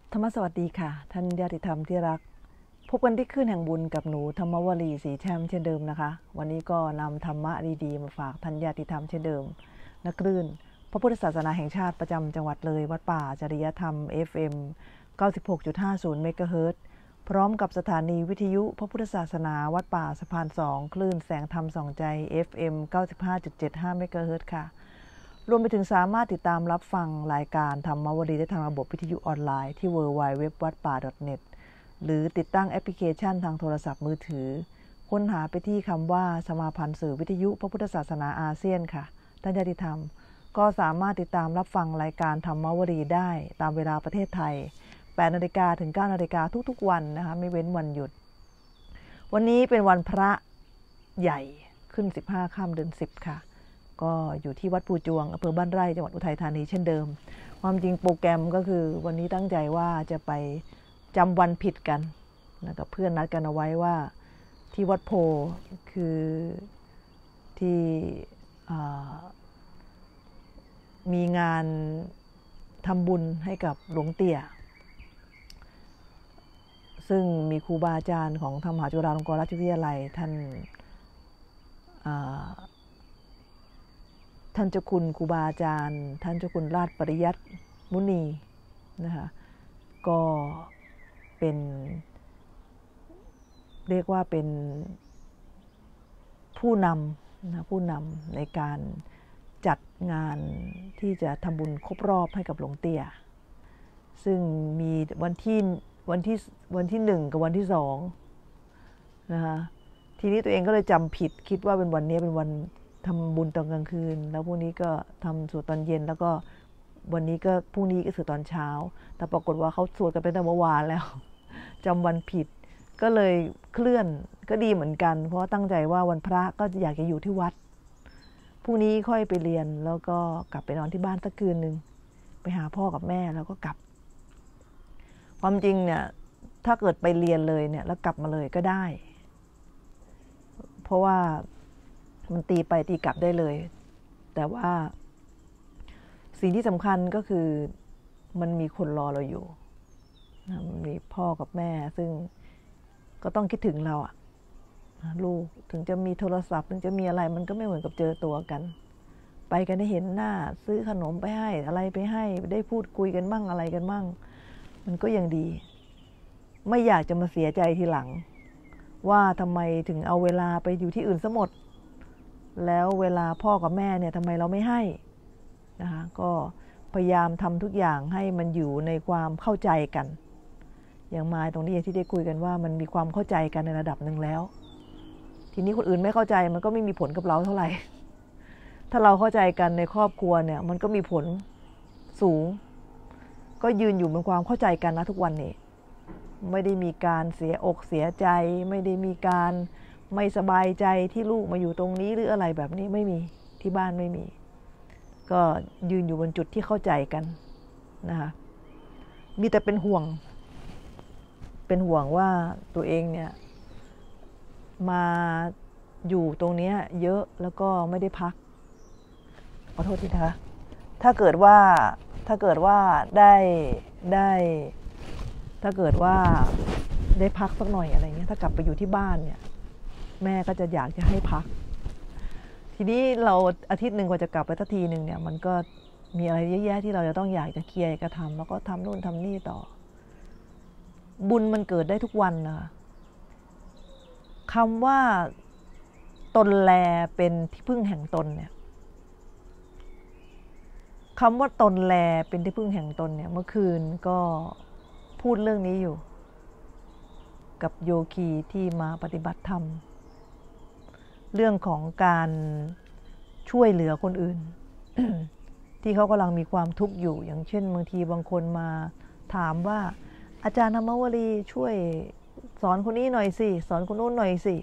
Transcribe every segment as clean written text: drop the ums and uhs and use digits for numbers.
ธรรมสวัสดีค่ะท่านญาติธรรมที่รักพบกันที่คลื่นแห่งบุญกับหนูธรรมวลีศรีแช่มเช่นเดิมนะคะวันนี้ก็นำธรรมะดีๆมาฝากท่านญาติธรรมเช่นเดิมณคลื่นพระพุทธศาสนาแห่งชาติประจำจังหวัดเลยวัดป่าจริยธรรม FM 96.50 เมกะเฮิรตซ์พร้อมกับสถานีวิทยุพระพุทธศาสนาวัดป่าสะพาน2คลื่นแสงธรรมส่องใจ FM 95.75 เมกะเฮิรตซ์ค่ะรวมไปถึงสามารถติดตามรับฟังรายการธรรมวลีได้ทางระบบวิทยุออนไลน์ที่ www.wadpa.net หรือติดตั้งแอปพลิเคชันทางโทรศัพท์มือถือค้นหาไปที่คำว่าสมาพันธ์สื่อวิทยุพระพุทธศาสนาอาเซียนค่ะท่านญาติธรรมก็สามารถติดตามรับฟังรายการธรรมวลีได้ตามเวลาประเทศไทย 8 นาฬิกาถึง 9 นาฬิกาทุกๆวันนะคะไม่เว้นวันหยุดวันนี้เป็นวันพระใหญ่ขึ้น15ค่ำเดือน10ค่ะก็อยู่ที่วัดปูจวงอำเภอบ้านไร่จังหวัดอุทัยธานีเช่นเดิมความจริงโปรแกรมก็คือวันนี้ตั้งใจว่าจะไปจำวันผิดกันกับเพื่อนนัดกันเอาไว้ว่าที่วัดโพคือที่มีงานทำบุญให้กับหลวงเตี่ยซึ่งมีครูบาอาจารย์ของธรรมมหาจุฬาลงกรณราชวิทยาลัยท่านเจ้าคุณครูบาอาจารย์ท่านเจ้าคุณราชปริยัติมุนีนะคะก็เป็นเรียกว่าเป็นผู้นำในการจัดงานที่จะทำบุญครบรอบให้กับหลวงเตี่ยซึ่งมีวันที่1กับวันที่2นะคะทีนี้ตัวเองก็เลยจำผิดคิดว่าเป็นวันนี้เป็นวันทำบุญตอนกลางคืนแล้วพรุ่งนี้ก็ทำสวดตอนเย็นแล้วก็วันนี้ก็พรุ่งนี้ก็สวดตอนเช้าแต่ปรากฏว่าเขาสวดกันไปตั้งแต่เมื่อวานแล้วจำวันผิดก็เลยเคลื่อนก็ดีเหมือนกันเพราะตั้งใจว่าวันพระก็อยากจะอยู่ที่วัดพรุ่งนี้ค่อยไปเรียนแล้วก็กลับไปนอนที่บ้านสักคืนนึงไปหาพ่อกับแม่แล้วก็กลับความจริงเนี่ยถ้าเกิดไปเรียนเลยเนี่ยแล้วกลับมาเลยก็ได้เพราะว่ามันตีไปตีกลับได้เลยแต่ว่าสิ่งที่สำคัญก็คือมันมีคนรอเราอยู่มีพ่อกับแม่ซึ่งก็ต้องคิดถึงเราอะลูกถึงจะมีโทรศัพท์ถึงจะมีอะไรมันก็ไม่เหมือนกับเจอตัวกันไปกันได้เห็นหน้าซื้อขนมไปให้อะไรไปให้ได้พูดคุยกันบ้างอะไรกันบ้างมันก็ยังดีไม่อยากจะมาเสียใจทีหลังว่าทำไมถึงเอาเวลาไปอยู่ที่อื่นซะหมดแล้วเวลาพ่อกับแม่เนี่ยทำไมเราไม่ให้นะคะก็พยายามทำทุกอย่างให้มันอยู่ในความเข้าใจกันอย่างมาตรงนี้ที่ได้คุยกันว่ามันมีความเข้าใจกันในระดับหนึ่งแล้วทีนี้คนอื่นไม่เข้าใจมันก็ไม่มีผลกับเราเท่าไหร่ถ้าเราเข้าใจกันในครอบครัวเนี่ยมันก็มีผลสูงก็ยืนอยู่บนความเข้าใจกันนะทุกวันนี้ไม่ได้มีการเสียอกเสียใจไม่ได้มีการไม่สบายใจที่ลูกมาอยู่ตรงนี้หรืออะไรแบบนี้ไม่มีที่บ้านไม่มีก็ยืนอยู่บนจุดที่เข้าใจกันนะคะมีแต่เป็นห่วงว่าตัวเองเนี่ยมาอยู่ตรงนี้เยอะแล้วก็ไม่ได้พักขอโทษทีนะคะถ้าเกิดว่าได้ถ้าเกิดว่าได้พักสักหน่อยอะไรเงี้ยถ้ากลับไปอยู่ที่บ้านเนี่ยแม่ก็จะอยากจะให้พักทีนี้เราอาทิตย์หนึ่งกว่าจะกลับไปสักทีหนึ่งเนี่ยมันก็มีอะไรเยอะแยะที่เราจะต้องอยากจะเคลียร์กระทำแล้วก็ทำนู่นทำนี่ต่อบุญมันเกิดได้ทุกวันนะคะคำว่าตนแลเป็นที่พึ่งแห่งตนเนี่ยคำว่าตนแลเป็นที่พึ่งแห่งตนเนี่ยเมื่อคืนก็พูดเรื่องนี้อยู่กับโยคีที่มาปฏิบัติธรรมเรื่องของการช่วยเหลือคนอื่น ที่เขากำลังมีความทุกข์อยู่อย่างเช่นบางทีบางคนมาถามว่าอาจารย์ธรรมวลีช่วยสอนคนนี้หน่อยสิสอนคนโน้นหน่อยสิ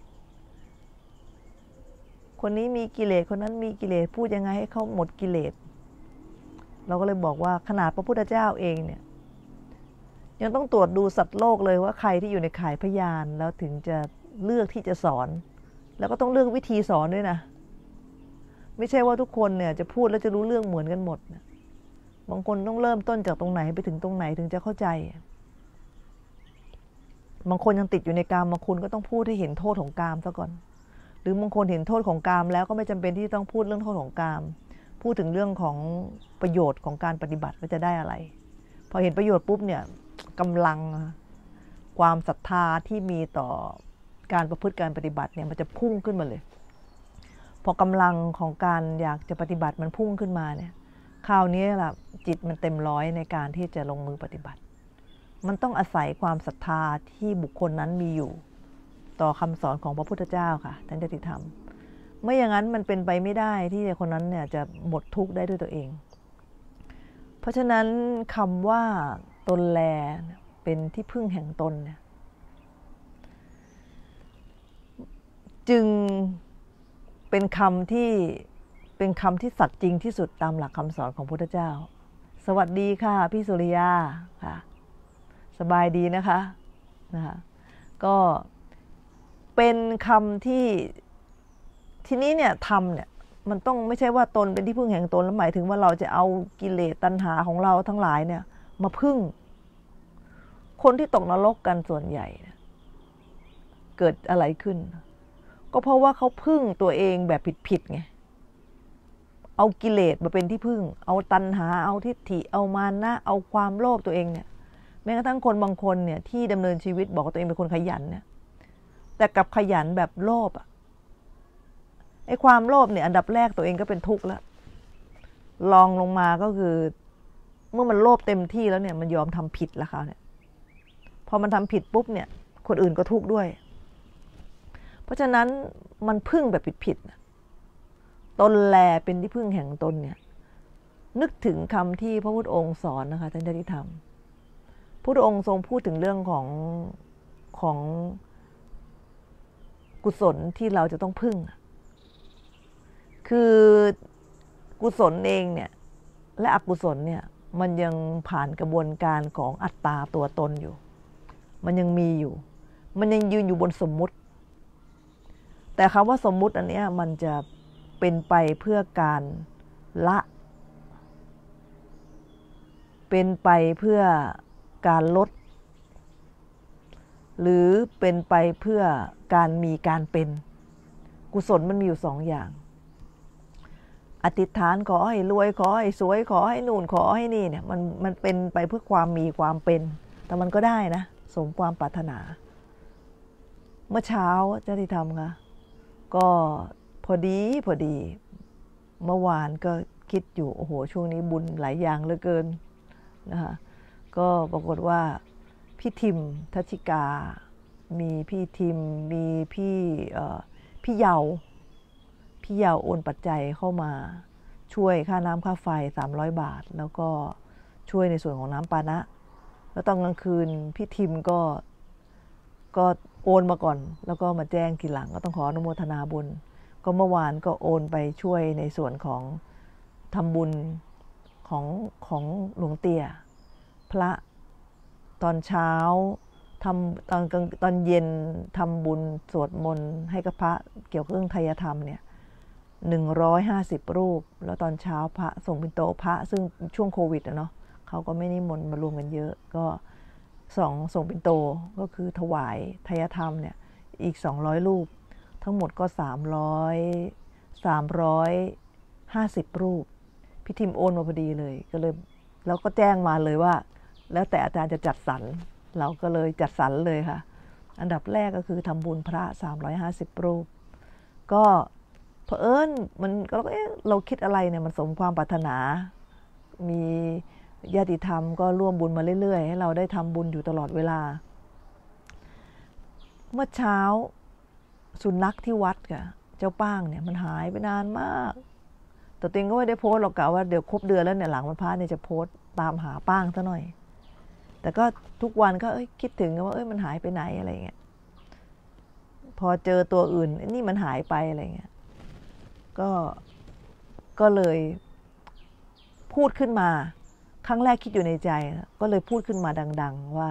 คนนี้มีกิเลสคนนั้นมีกิเลสพูดยังไงให้เขาหมดกิเลสเราก็เลยบอกว่าขนาดพระพุทธเจ้าเองเนี่ยยังต้องตรวจดูสัตว์โลกเลยว่าใครที่อยู่ในข่ายพยานแล้วถึงจะเลือกที่จะสอนแล้วก็ต้องเลือกวิธีสอนด้วยนะไม่ใช่ว่าทุกคนเนี่ยจะพูดแล้วจะรู้เรื่องเหมือนกันหมดบางคนต้องเริ่มต้นจากตรงไหนไปถึงตรงไหนถึงจะเข้าใจบางคนยังติดอยู่ในกามบางคนก็ต้องพูดให้เห็นโทษของกามซะก่อนหรือบางคนเห็นโทษของกามแล้วก็ไม่จำเป็นที่ต้องพูดเรื่องโทษของกามพูดถึงเรื่องของประโยชน์ของการปฏิบัติว่าจะได้อะไรพอเห็นประโยชน์ปุ๊บเนี่ยกำลังความศรัทธาที่มีต่อการประพฤติการปฏิบัติเนี่ยมันจะพุ่งขึ้นมาเลยพอกำลังของการอยากจะปฏิบัติมันพุ่งขึ้นมาเนี่ยคราวนี้ล่ะจิตมันเต็มร้อยในการที่จะลงมือปฏิบัติมันต้องอาศัยความศรัทธาที่บุคคลนั้นมีอยู่ต่อคำสอนของพระพุทธเจ้าค่ะท่านจติธรรมไม่อย่างนั้นมันเป็นไปไม่ได้ที่คนนั้นเนี่ยจะหมดทุกข์ได้ด้วยตัวเองเพราะฉะนั้นคำว่าตนแลเป็นที่พึ่งแห่งตนเนี่ยจึงเป็นคำที่สัตย์จริงที่สุดตามหลักคำสอนของพระพุทธเจ้าสวัสดีค่ะพี่สุริยาค่ะสบายดีนะคะก็เป็นคำที่ทีนี้เนี่ยทำเนี่ยมันต้องไม่ใช่ว่าตนเป็นที่พึ่งแห่งตนแล้วหมายถึงว่าเราจะเอากิเลสตัณหาของเราทั้งหลายเนี่ยมาพึ่งคนที่ตกนรกกันส่วนใหญ่เกิดอะไรขึ้นก็เพราะว่าเขาพึ่งตัวเองแบบผิดๆไงเอากิเลสมาเป็นที่พึ่งเอาตัณหาเอาทิฏฐิเอามานะเอาความโลภตัวเองเนี่ยแม้กระทั่งคนบางคนเนี่ยที่ดำเนินชีวิตบอกว่าตัวเองเป็นคนขยันเนี่ยแต่กับขยันแบบโลภไอ้ความโลภเนี่ยอันดับแรกตัวเองก็เป็นทุกข์แล้วลองลงมาก็คือเมื่อมันโลภเต็มที่แล้วเนี่ยมันยอมทำผิดแล้วค่ะเนี่ยพอมันทำผิดปุ๊บเนี่ยคนอื่นก็ทุกข์ด้วยเพราะฉะนั้นมันพึ่งแบบผิดๆตนแลเป็นที่พึ่งแห่งตนเนี่ยนึกถึงคำที่พระพุทธองค์สอนนะคะท่านจติธรรมพระพุทธองค์ทรงพูดถึงเรื่องของกุศลที่เราจะต้องพึ่งคือกุศลเองเนี่ยและอกุศลเนี่ยมันยังผ่านกระบวนการของอัตตาตัวตนอยู่มันยังมีอยู่มันยังยืนอยู่บนสมมุติแต่คำว่าสมมุติอันนี้มันจะเป็นไปเพื่อการละเป็นไปเพื่อการลดหรือเป็นไปเพื่อการมีการเป็นกุศลมันมีอยู่สองอย่างอธิษฐานขอให้รวยขอให้สวยขอให้นู่นขอให้นี่เนี่ยมันเป็นไปเพื่อความมีความเป็นแต่มันก็ได้นะสมความปรารถนาเมื่อเช้าจติธรรมค่ะก็พอดีเมื่อวานก็คิดอยู่โอ้โหช่วงนี้บุญหลายอย่างเหลือเกินนะคะก็ปรากฏว่าพี่ทิมทัชชิกามีพี่ทิมมีพี่เยาโอนปัจจัยเข้ามาช่วยค่าน้ำค่าไฟ300 บาทแล้วก็ช่วยในส่วนของน้ำปานะแล้วตอนกลางคืนพี่ทิมก็โอนมาก่อนแล้วก็มาแจ้งทีหลังก็ต้องขออนุโมทนาบุญก็เมื่อวานก็โอนไปช่วยในส่วนของทำบุญของหลวงเตี่ยพระตอนเช้าทำตอนเย็นทำบุญสวดมนต์ให้กับพระเกี่ยวกับเรื่องไทยธรรมเนี่ย150 รูปแล้วตอนเช้าพระส่งปิ่นโตพระซึ่งช่วงโควิดเนาะเขาก็ไม่นิมนต์มารวมกันเยอะก็ส่งปิ่นโตก็คือถวายไทยธรรมเนี่ยอีก200 รูปทั้งหมดก็350 รูปพี่ทิมโอนมาพอดีเลยก็เลยแล้วก็แจ้งมาเลยว่าแล้วแต่อาจารย์จะจัดสรรเราก็เลยจัดสรรเลยค่ะอันดับแรกก็คือทำบุญพระ350 รูปก็เผอิญมันก็เราคิดอะไรเนี่ยมันสมความปรารถนามีญาติธรรมก็ร่วมบุญมาเรื่อยๆให้เราได้ทำบุญอยู่ตลอดเวลาเมื่อเช้าสุนัขที่วัดค่ะเจ้าป้างเนี่ยมันหายไปนานมากแต่ตัวเองก็ไม่ได้โพสต์หรอกกะว่าเดี๋ยวครบเดือนแล้วเนี่ยหลังวันพระเนี่ยจะโพสต์ตามหาป้างซะหน่อยแต่ก็ทุกวันก็คิดถึงว่ามันหายไปไหนอะไรเงี้ยพอเจอตัวอื่นนี่มันหายไปอะไรเงี้ยก็เลยพูดขึ้นมาครั้งแรกคิดอยู่ในใจก็เลยพูดขึ้นมาดังๆว่า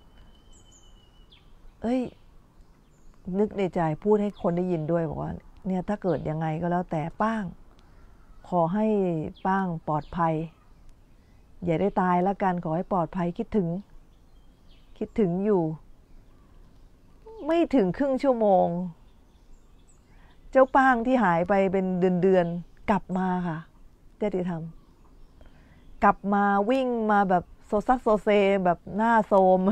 นึกในใจพูดให้คนได้ยินด้วยบอกว่าเนี่ยถ้าเกิดยังไงก็แล้วแต่ป้างขอให้ป้างปลอดภัยอย่าได้ตายแล้วกันขอให้ปลอดภัยคิดถึงอยู่ไม่ถึงครึ่งชั่วโมงเจ้าป้างที่หายไปเป็นเดือนกลับมาค่ะญาติธรรมกลับมาวิ่งมาแบบโซซัสโซเซแบบหน้าโซม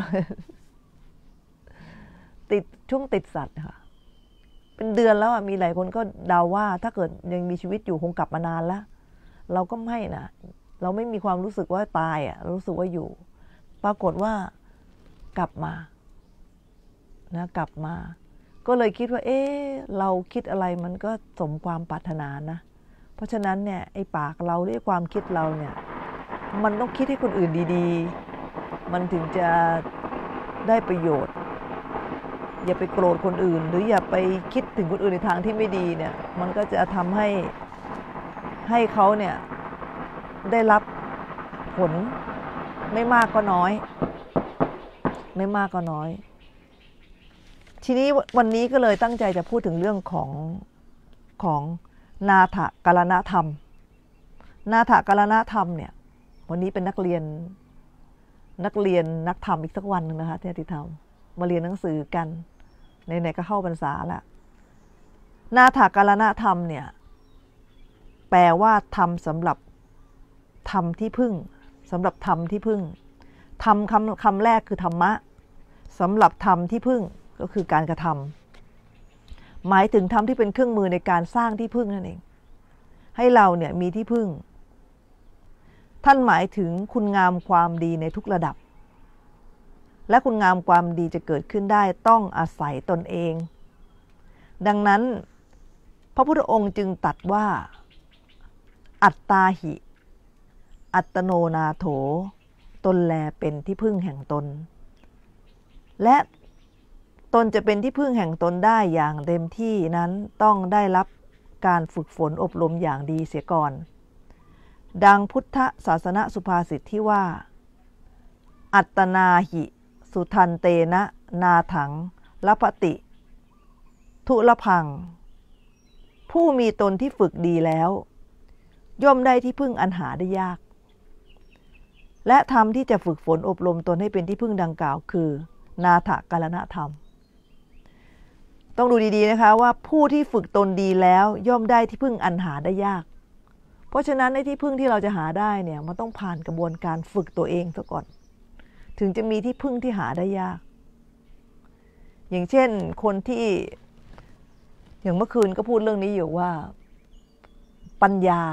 ติดสัตว์ค่ะเป็นเดือนแล้วมีหลายคนก็เดาว่าถ้าเกิดยังมีชีวิตอยู่คงกลับมานานแล้วเราก็ไม่นะเราไม่มีความรู้สึกว่าตายเรารู้สึกว่าอยู่ปรากฏว่ากลับมานะกลับมาก็เลยคิดว่าเราคิดอะไรมันก็สมความปรารถนานะเพราะฉะนั้นเนี่ยไอ้ปากเราด้วยความคิดเราเนี่ยมันต้องคิดให้คนอื่นดีๆมันถึงจะได้ประโยชน์อย่าไปโกรธคนอื่นหรืออย่าไปคิดถึงคนอื่นในทางที่ไม่ดีเนี่ยมันก็จะทำให้เขาเนี่ยได้รับผลไม่มากก็น้อยไม่มากก็น้อยทีนี้วันนี้ก็เลยตั้งใจจะพูดถึงเรื่องของนาถกรณธรรมนาถกรณธรรมเนี่ยวันนี้เป็นนักเรียนนักธรรมอีกสักวันนึงนะคะที่ติธรรมมาเรียนหนังสือกันไหนๆก็เข้าพรรษาละนาถกรณธรรมเนี่ยแปลว่าธรรมสำหรับธรรมที่พึ่งสำหรับธรรมที่พึ่งธรรมคำแรกคือธรรมะสำหรับธรรมที่พึ่งก็คือการกระทำหมายถึงธรรมที่เป็นเครื่องมือในการสร้างที่พึ่งนั่นเองให้เราเนี่ยมีที่พึ่งท่านหมายถึงคุณงามความดีในทุกระดับและคุณงามความดีจะเกิดขึ้นได้ต้องอาศัยตนเองดังนั้นพระพุทธองค์จึงตรัสว่าอัตตาหิอัตโนนาโถตนแลเป็นที่พึ่งแห่งตนและตนจะเป็นที่พึ่งแห่งตนได้อย่างเต็มที่นั้นต้องได้รับการฝึกฝนอบรมอย่างดีเสียก่อนดังพุทธศาสนสุภาษิตที่ว่าอัตตนาหิสุทันเตนะนาถังละปติทุละพังผู้มีตนที่ฝึกดีแล้วย่อมได้ที่พึ่งอันหาได้ยากและธรรมที่จะฝึกฝนอบรมตนให้เป็นที่พึ่งดังกล่าวคือนาถกรณธรรมต้องดูดีๆนะคะว่าผู้ที่ฝึกตนดีแล้วย่อมได้ที่พึ่งอันหาได้ยากเพราะฉะนั้นในที่พึ่งที่เราจะหาได้เนี่ยมันต้องผ่านกระบวนการฝึกตัวเองซะก่อนถึงจะมีที่พึ่งที่หาได้ยากอย่างเช่นคนที่อย่างเมื่อคืนก็พูดเรื่องนี้อยู่ว่าปัญญา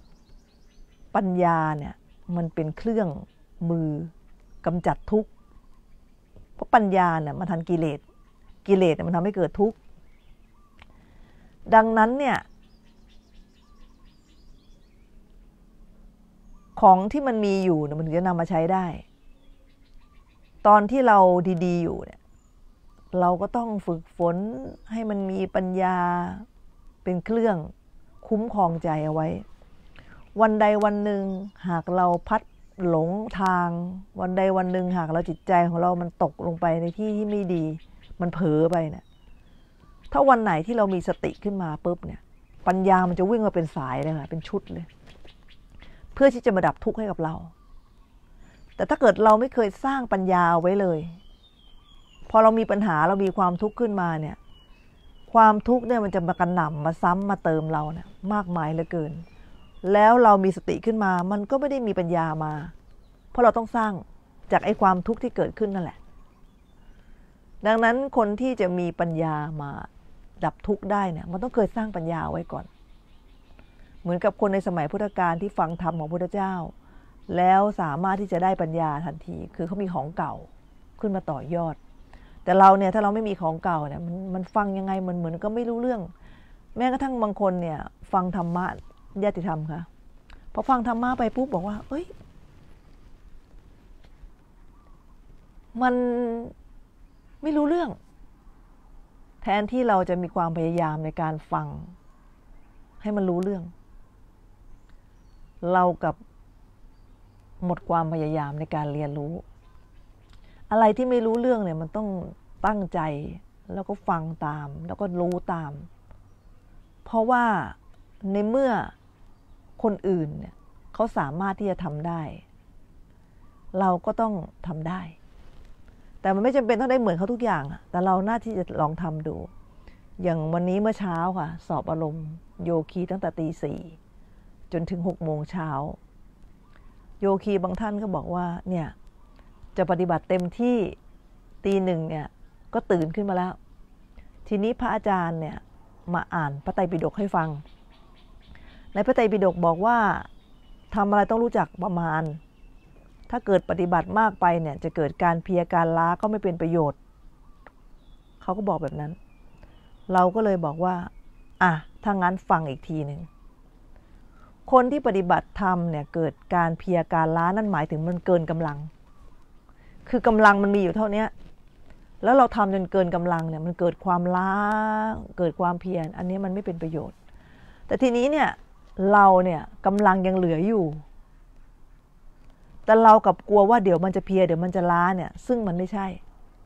เนี่ยมันเป็นเครื่องมือกำจัดทุกข์เพราะปัญญาเนี่ยมันทันกิเลสมันทำให้เกิดทุกข์ดังนั้นเนี่ยของที่มันมีอยู่เนี่ยมันถึงจะนำมาใช้ได้ตอนที่เราดีๆอยู่เนี่ยเราก็ต้องฝึกฝนให้มันมีปัญญาเป็นเครื่องคุ้มครองใจเอาไว้วันใดวันหนึ่งหากเราพัดหลงทางวันใดวันหนึ่งหากเราจิตใจของเรามันตกลงไปในที่ที่ไม่ดีมันเผลอไปเนี่ยถ้าวันไหนที่เรามีสติขึ้นมาปุ๊บเนี่ยปัญญามันจะวิ่งมาเป็นสายเลยค่ะเป็นชุดเลยเพื่อที่จะมาดับทุกข์ให้กับเราแต่ถ้าเกิดเราไม่เคยสร้างปัญญาไว้เลยพอเรามีปัญหาเรามีความทุกข์ขึ้นมาเนี่ยความทุกข์เนี่ยมันจะมากระหน่ำมาซ้ำมาเติมเราเนี่ยมากมายเหลือเกินแล้วเรามีสติขึ้นมามันก็ไม่ได้มีปัญญามาเพราะเราต้องสร้างจากไอ้ความทุกข์ที่เกิดขึ้นนั่นแหละดังนั้นคนที่จะมีปัญญามาดับทุกข์ได้เนี่ยมันต้องเคยสร้างปัญญาไว้ก่อนเหมือนกับคนในสมัยพุทธกาลที่ฟังธรรมของพระพุทธเจ้าแล้วสามารถที่จะได้ปัญญาทันทีคือเขามีของเก่าขึ้นมาต่อยอดแต่เราเนี่ยถ้าเราไม่มีของเก่าเนี่ยมันฟังยังไงมันเหมือนก็ไม่รู้เรื่องแม้กระทั่งบางคนเนี่ยฟังธรรมะญาติธรรมค่ะพอฟังธรรมะไปปุ๊บบอกว่าเอ้ยมันไม่รู้เรื่องแทนที่เราจะมีความพยายามในการฟังให้มันรู้เรื่องเรากับหมดความพยายามในการเรียนรู้อะไรที่ไม่รู้เรื่องเนี่ยมันต้องตั้งใจแล้วก็ฟังตามแล้วก็รู้ตามเพราะว่าในเมื่อคนอื่นเนี่ยเขาสามารถที่จะทำได้เราก็ต้องทำได้ แต่มันไม่จำเป็นต้องได้เหมือนเขาทุกอย่างแต่เราน่าที่จะลองทำดูอย่างวันนี้เมื่อเช้าค่ะสอบอารมณ์โยคีตั้งแต่ตี 4จนถึง6 โมงเช้าโยคีบางท่านก็บอกว่าเนี่ยจะปฏิบัติเต็มที่ตี 1เนี่ยก็ตื่นขึ้นมาแล้วทีนี้พระอาจารย์เนี่ยมาอ่านพระไตรปิฎกให้ฟังในพระไตรปิฎกบอกว่าทำอะไรต้องรู้จักประมาณถ้าเกิดปฏิบัติมากไปเนี่ยจะเกิดการเพลียการล้าก็ไม่เป็นประโยชน์เขาก็บอกแบบนั้นเราก็เลยบอกว่าถ้างั้นฟังอีกทีหนึ่งคนที่ปฏิบัติธรรมเนี่ยเกิดการเพลียการล้านั่นหมายถึงมันเกินกำลังคือกำลังมันมีอยู่เท่านี้แล้วเราทำจนเกินกำลังเนี่ยมันเกิดความล้าเกิดความเพียรอันนี้มันไม่เป็นประโยชน์แต่ทีนี้เนี่ยเราเนี่ยกำลังยังเหลืออยู่แต่เรากับกลัวว่าเดี๋ยวมันจะเพลียเดี๋ยวมันจะล้าเนี่ยซึ่งมันไม่ใช่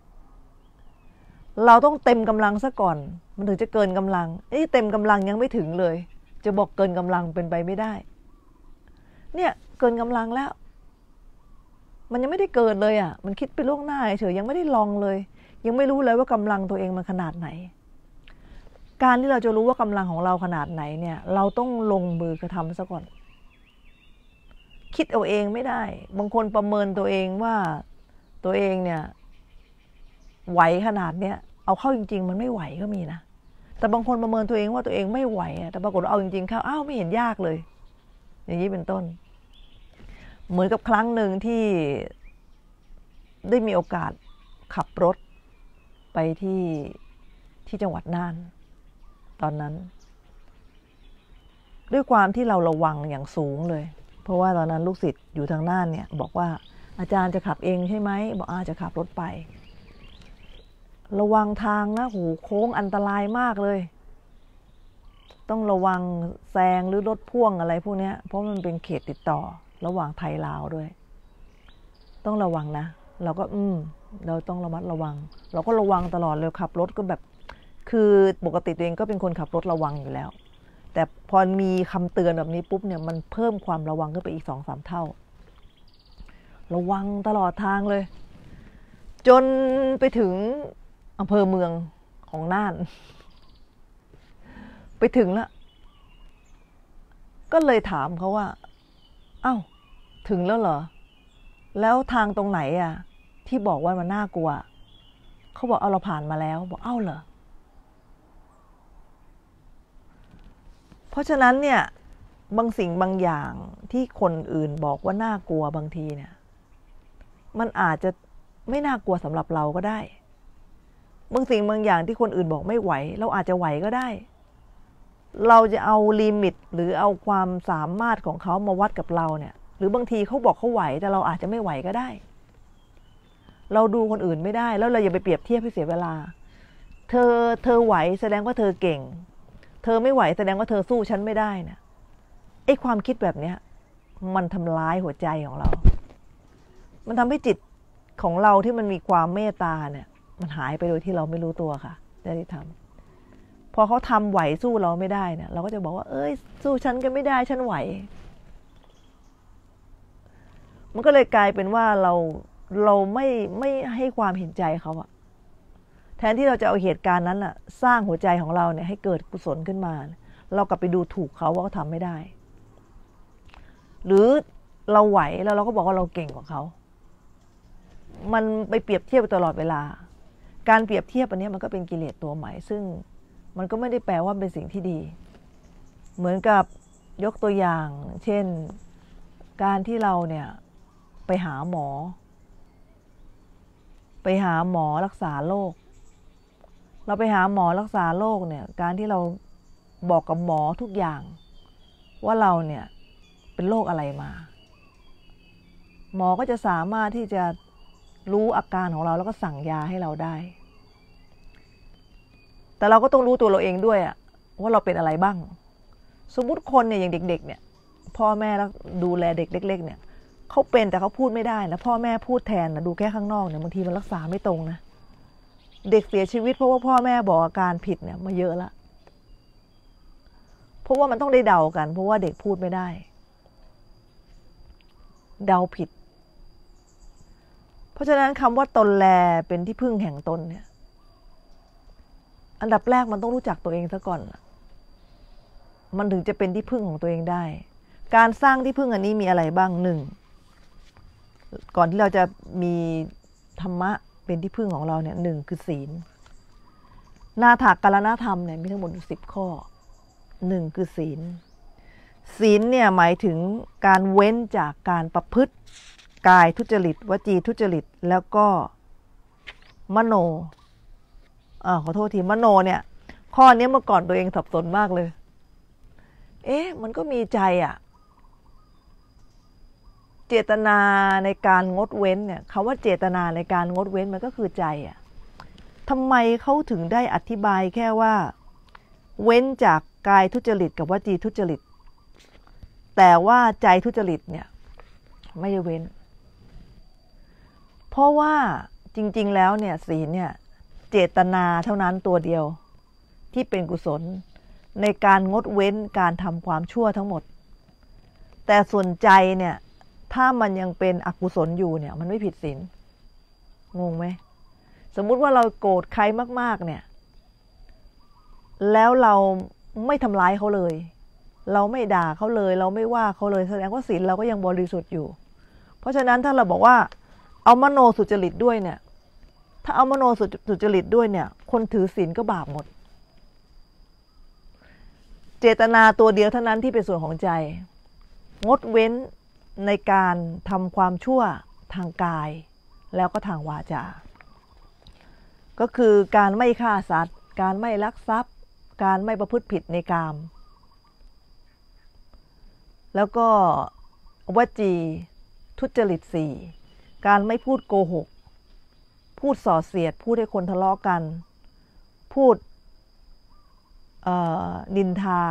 เราต้องเต็มกำลังซะก่อนมันถึงจะเกินกำลังเต็มกำลังยังไม่ถึงเลยจะบอกเกินกำลังเป็นไปไม่ได้เนี่ยเกินกำลังแล้วมันยังไม่ได้เกิดเลยมันคิดไปล่วงหน้าเฉยยังไม่ได้ลองเลยยังไม่รู้เลยว่ากำลังตัวเองมันขนาดไหนการที่เราจะรู้ว่ากำลังของเราขนาดไหนเนี่ยเราต้องลงมือกระทำซะก่อนคิดเอาเองไม่ได้บางคนประเมินตัวเองว่าตัวเองเนี่ยไหวขนาดเนี้ยเอาเข้าจริงๆมันไม่ไหวก็มีนะแต่บางคนประเมินตัวเองว่าตัวเองไม่ไหวแต่ปรากฏเอาจริงๆเข้าไม่เห็นยากเลยอย่างนี้เป็นต้นเหมือนกับครั้งหนึ่งที่ได้มีโอกาสขับรถไปที่จังหวัดน่านตอนนั้นด้วยความที่เราระวังอย่างสูงเลยเพราะว่าตอนนั้นลูกศิษย์อยู่ทางน่านเนี่ยบอกว่าอาจารย์จะขับเองใช่ไหมบอกจะขับรถไประวังทางนะโค้งอันตรายมากเลยต้องระวังแซงหรือรถพ่วงอะไรพวกนี้เพราะมันเป็นเขตติดต่อระหว่างไทยลาวด้วยต้องระวังนะเราก็เราต้องระมัดระวังเราก็ระวังตลอดเลยขับรถก็แบบคือปกติตัวเองก็เป็นคนขับรถระวังอยู่แล้วแต่พอมีคำเตือนแบบนี้ปุ๊บเนี่ยมันเพิ่มความระวังขึ้นไปอีก 2-3 เท่าระวังตลอดทางเลยจนไปถึงอำเภอเมืองของน่านไปถึงแล้วก็เลยถามเขาว่าถึงแล้วเหรอแล้วทางตรงไหนที่บอกว่ามันน่ากลัวเขาบอกเราผ่านมาแล้วบอกเหรอเพราะฉะนั้นเนี่ยบางสิ่งบางอย่างที่คนอื่นบอกว่าน่ากลัวบางทีเนี่ยมันอาจจะไม่น่ากลัวสำหรับเราก็ได้บางสิ่งบางอย่างที่คนอื่นบอกไม่ไหวเราอาจจะไหวก็ได้เราจะเอาลิมิตหรือเอาความสามารถของเขามาวัดกับเราเนี่ยหรือบางทีเขาบอกเขาไหวแต่เราอาจจะไม่ไหวก็ได้เราดูคนอื่นไม่ได้แล้วเราอย่าไปเปรียบเทียบให้เสียเวลาเธอไหวแสดงว่าเธอเก่งเธอไม่ไหวแสดงว่าเธอสู้ฉันไม่ได้นะความคิดแบบนี้มันทำร้ายหัวใจของเรามันทำให้จิตของเราที่มันมีความเมตตาเนี่ยมันหายไปโดยที่เราไม่รู้ตัวค่ะได้ทำพอเขาทำไหวสู้เราไม่ได้เนี่ยเราก็จะบอกว่าสู้ฉันก็ไม่ได้ฉันไหวมันก็เลยกลายเป็นว่าเราไม่ให้ความเห็นใจเขาแทนที่เราจะเอาเหตุการณ์นั้นสร้างหัวใจของเราเนี่ยให้เกิดกุศลขึ้นมาเรากลับไปดูถูกเขาว่าเขาทำไม่ได้หรือเราไหวแล้วเราก็บอกว่าเราเก่งกว่าเขามันไปเปรียบเทียบตลอดเวลาการเปรียบเทียบอันนี้มันก็เป็นกิเลสตัวใหม่ซึ่งมันก็ไม่ได้แปลว่าเป็นสิ่งที่ดีเหมือนกับยกตัวอย่างเช่นการที่เราเนี่ยไปหาหมอรักษาโรคเราไปหาหมอรักษาโรคเนี่ยการที่เราบอกกับหมอทุกอย่างว่าเราเนี่ยเป็นโรคอะไรมาหมอก็จะสามารถที่จะรู้อาการของเราแล้วก็สั่งยาให้เราได้แต่เราก็ต้องรู้ตัวเราเองด้วยว่าเราเป็นอะไรบ้างสมมุติคนเนี่ยอย่างเด็กๆเนี่ยพ่อแม่ดูแลเด็กเล็กๆเนี่ยเขาเป็นแต่เขาพูดไม่ได้นะพ่อแม่พูดแทนนะดูแค่ข้างนอกเนี่ยบางทีมันรักษาไม่ตรงนะเด็กเสียชีวิตเพราะว่าพ่อแม่บอกอาการผิดเนี่ยมาเยอะละเพราะว่ามันต้องได้เดากันเพราะว่าเด็กพูดไม่ได้เดาผิดราะฉะนั้นคำว่าตนแลเป็นที่พึ่งแห่งตนเนี่ยอันดับแรกมันต้องรู้จักตัวเองซะก่อนมันถึงจะเป็นที่พึ่งของตัวเองได้การสร้างที่พึ่งอันนี้มีอะไรบ้างหนึ่งก่อนที่เราจะมีธรรมะเป็นที่พึ่งของเราเนี่ยหนึ่งคือศีลนาถกรณธรรมเนี่ยมีทั้งหมด10 ข้อหนึ่งคือศีลศีลเนี่ยหมายถึงการเว้นจากการประพฤติกายทุจริตวจีทุจริตแล้วก็มโนขอโทษทีมโนเนี่ยข้อนี้เมื่อก่อนตัวเองสับสนมากเลยมันก็มีใจเจตนาในการงดเว้นเนี่ยคำว่าเจตนาในการงดเว้นมันก็คือใจทำไมเขาถึงได้อธิบายแค่ว่าเว้นจากกายทุจริตกับวจีทุจริตแต่ว่าใจทุจริตเนี่ยไม่ได้เว้นเพราะว่าจริงๆแล้วเนี่ยศีลเนี่ยเจตนาเท่านั้นตัวเดียวที่เป็นกุศลในการงดเว้นการทำความชั่วทั้งหมดแต่ส่วนใจเนี่ยถ้ามันยังเป็นอกุศลอยู่เนี่ยมันไม่ผิดศีลงงไหมสมมุติว่าเราโกรธใครมากๆเนี่ยแล้วเราไม่ทำร้ายเขาเลยเราไม่ด่าเขาเลยเราไม่ว่าเขาเลยแสดงว่าศีลเราก็ยังบริสุทธิ์อยู่เพราะฉะนั้นถ้าเราบอกว่าเอามโนสุจริตด้วยเนี่ยถ้าเอามโนสุจริตด้วยเนี่ยคนถือศีลก็บาปหมดเจตนาตัวเดียวเท่านั้นที่เป็นส่วนของใจงดเว้นในการทำความชั่วทางกายแล้วก็ทางวาจาก็คือการไม่ฆ่าสัตว์การไม่ลักทรัพย์การไม่ประพฤติผิดในกามแล้วก็วจีทุจริต4การไม่พูดโกหกพูดส่อเสียดพูดให้คนทะเลาะกันพูดนินทา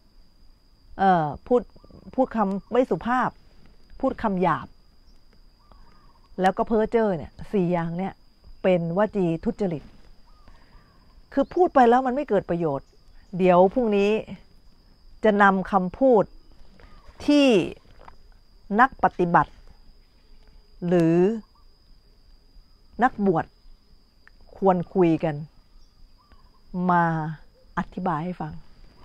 พูดคำไม่สุภาพพูดคำหยาบแล้วก็เพ้อเจ้อเนี่ย4อย่างเนี่ยเป็นวจีทุจริตคือพูดไปแล้วมันไม่เกิดประโยชน์เดี๋ยวพรุ่งนี้จะนำคำพูดที่นักปฏิบัติหรือนักบวชควรคุยกันมาอธิบายให้ฟัง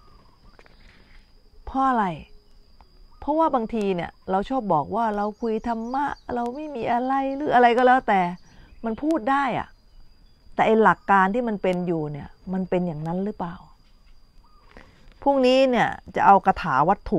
เพราะอะไรเพราะว่าบางทีเนี่ยเราชอบบอกว่าเราคุยธรรมะเราไม่มีอะไรหรืออะไรก็แล้วแต่มันพูดได้แต่ไอ้หลักการที่มันเป็นอยู่เนี่ยมันเป็นอย่างนั้นหรือเปล่าพรุ่งนี้เนี่ยจะเอาคาถาวัตถุ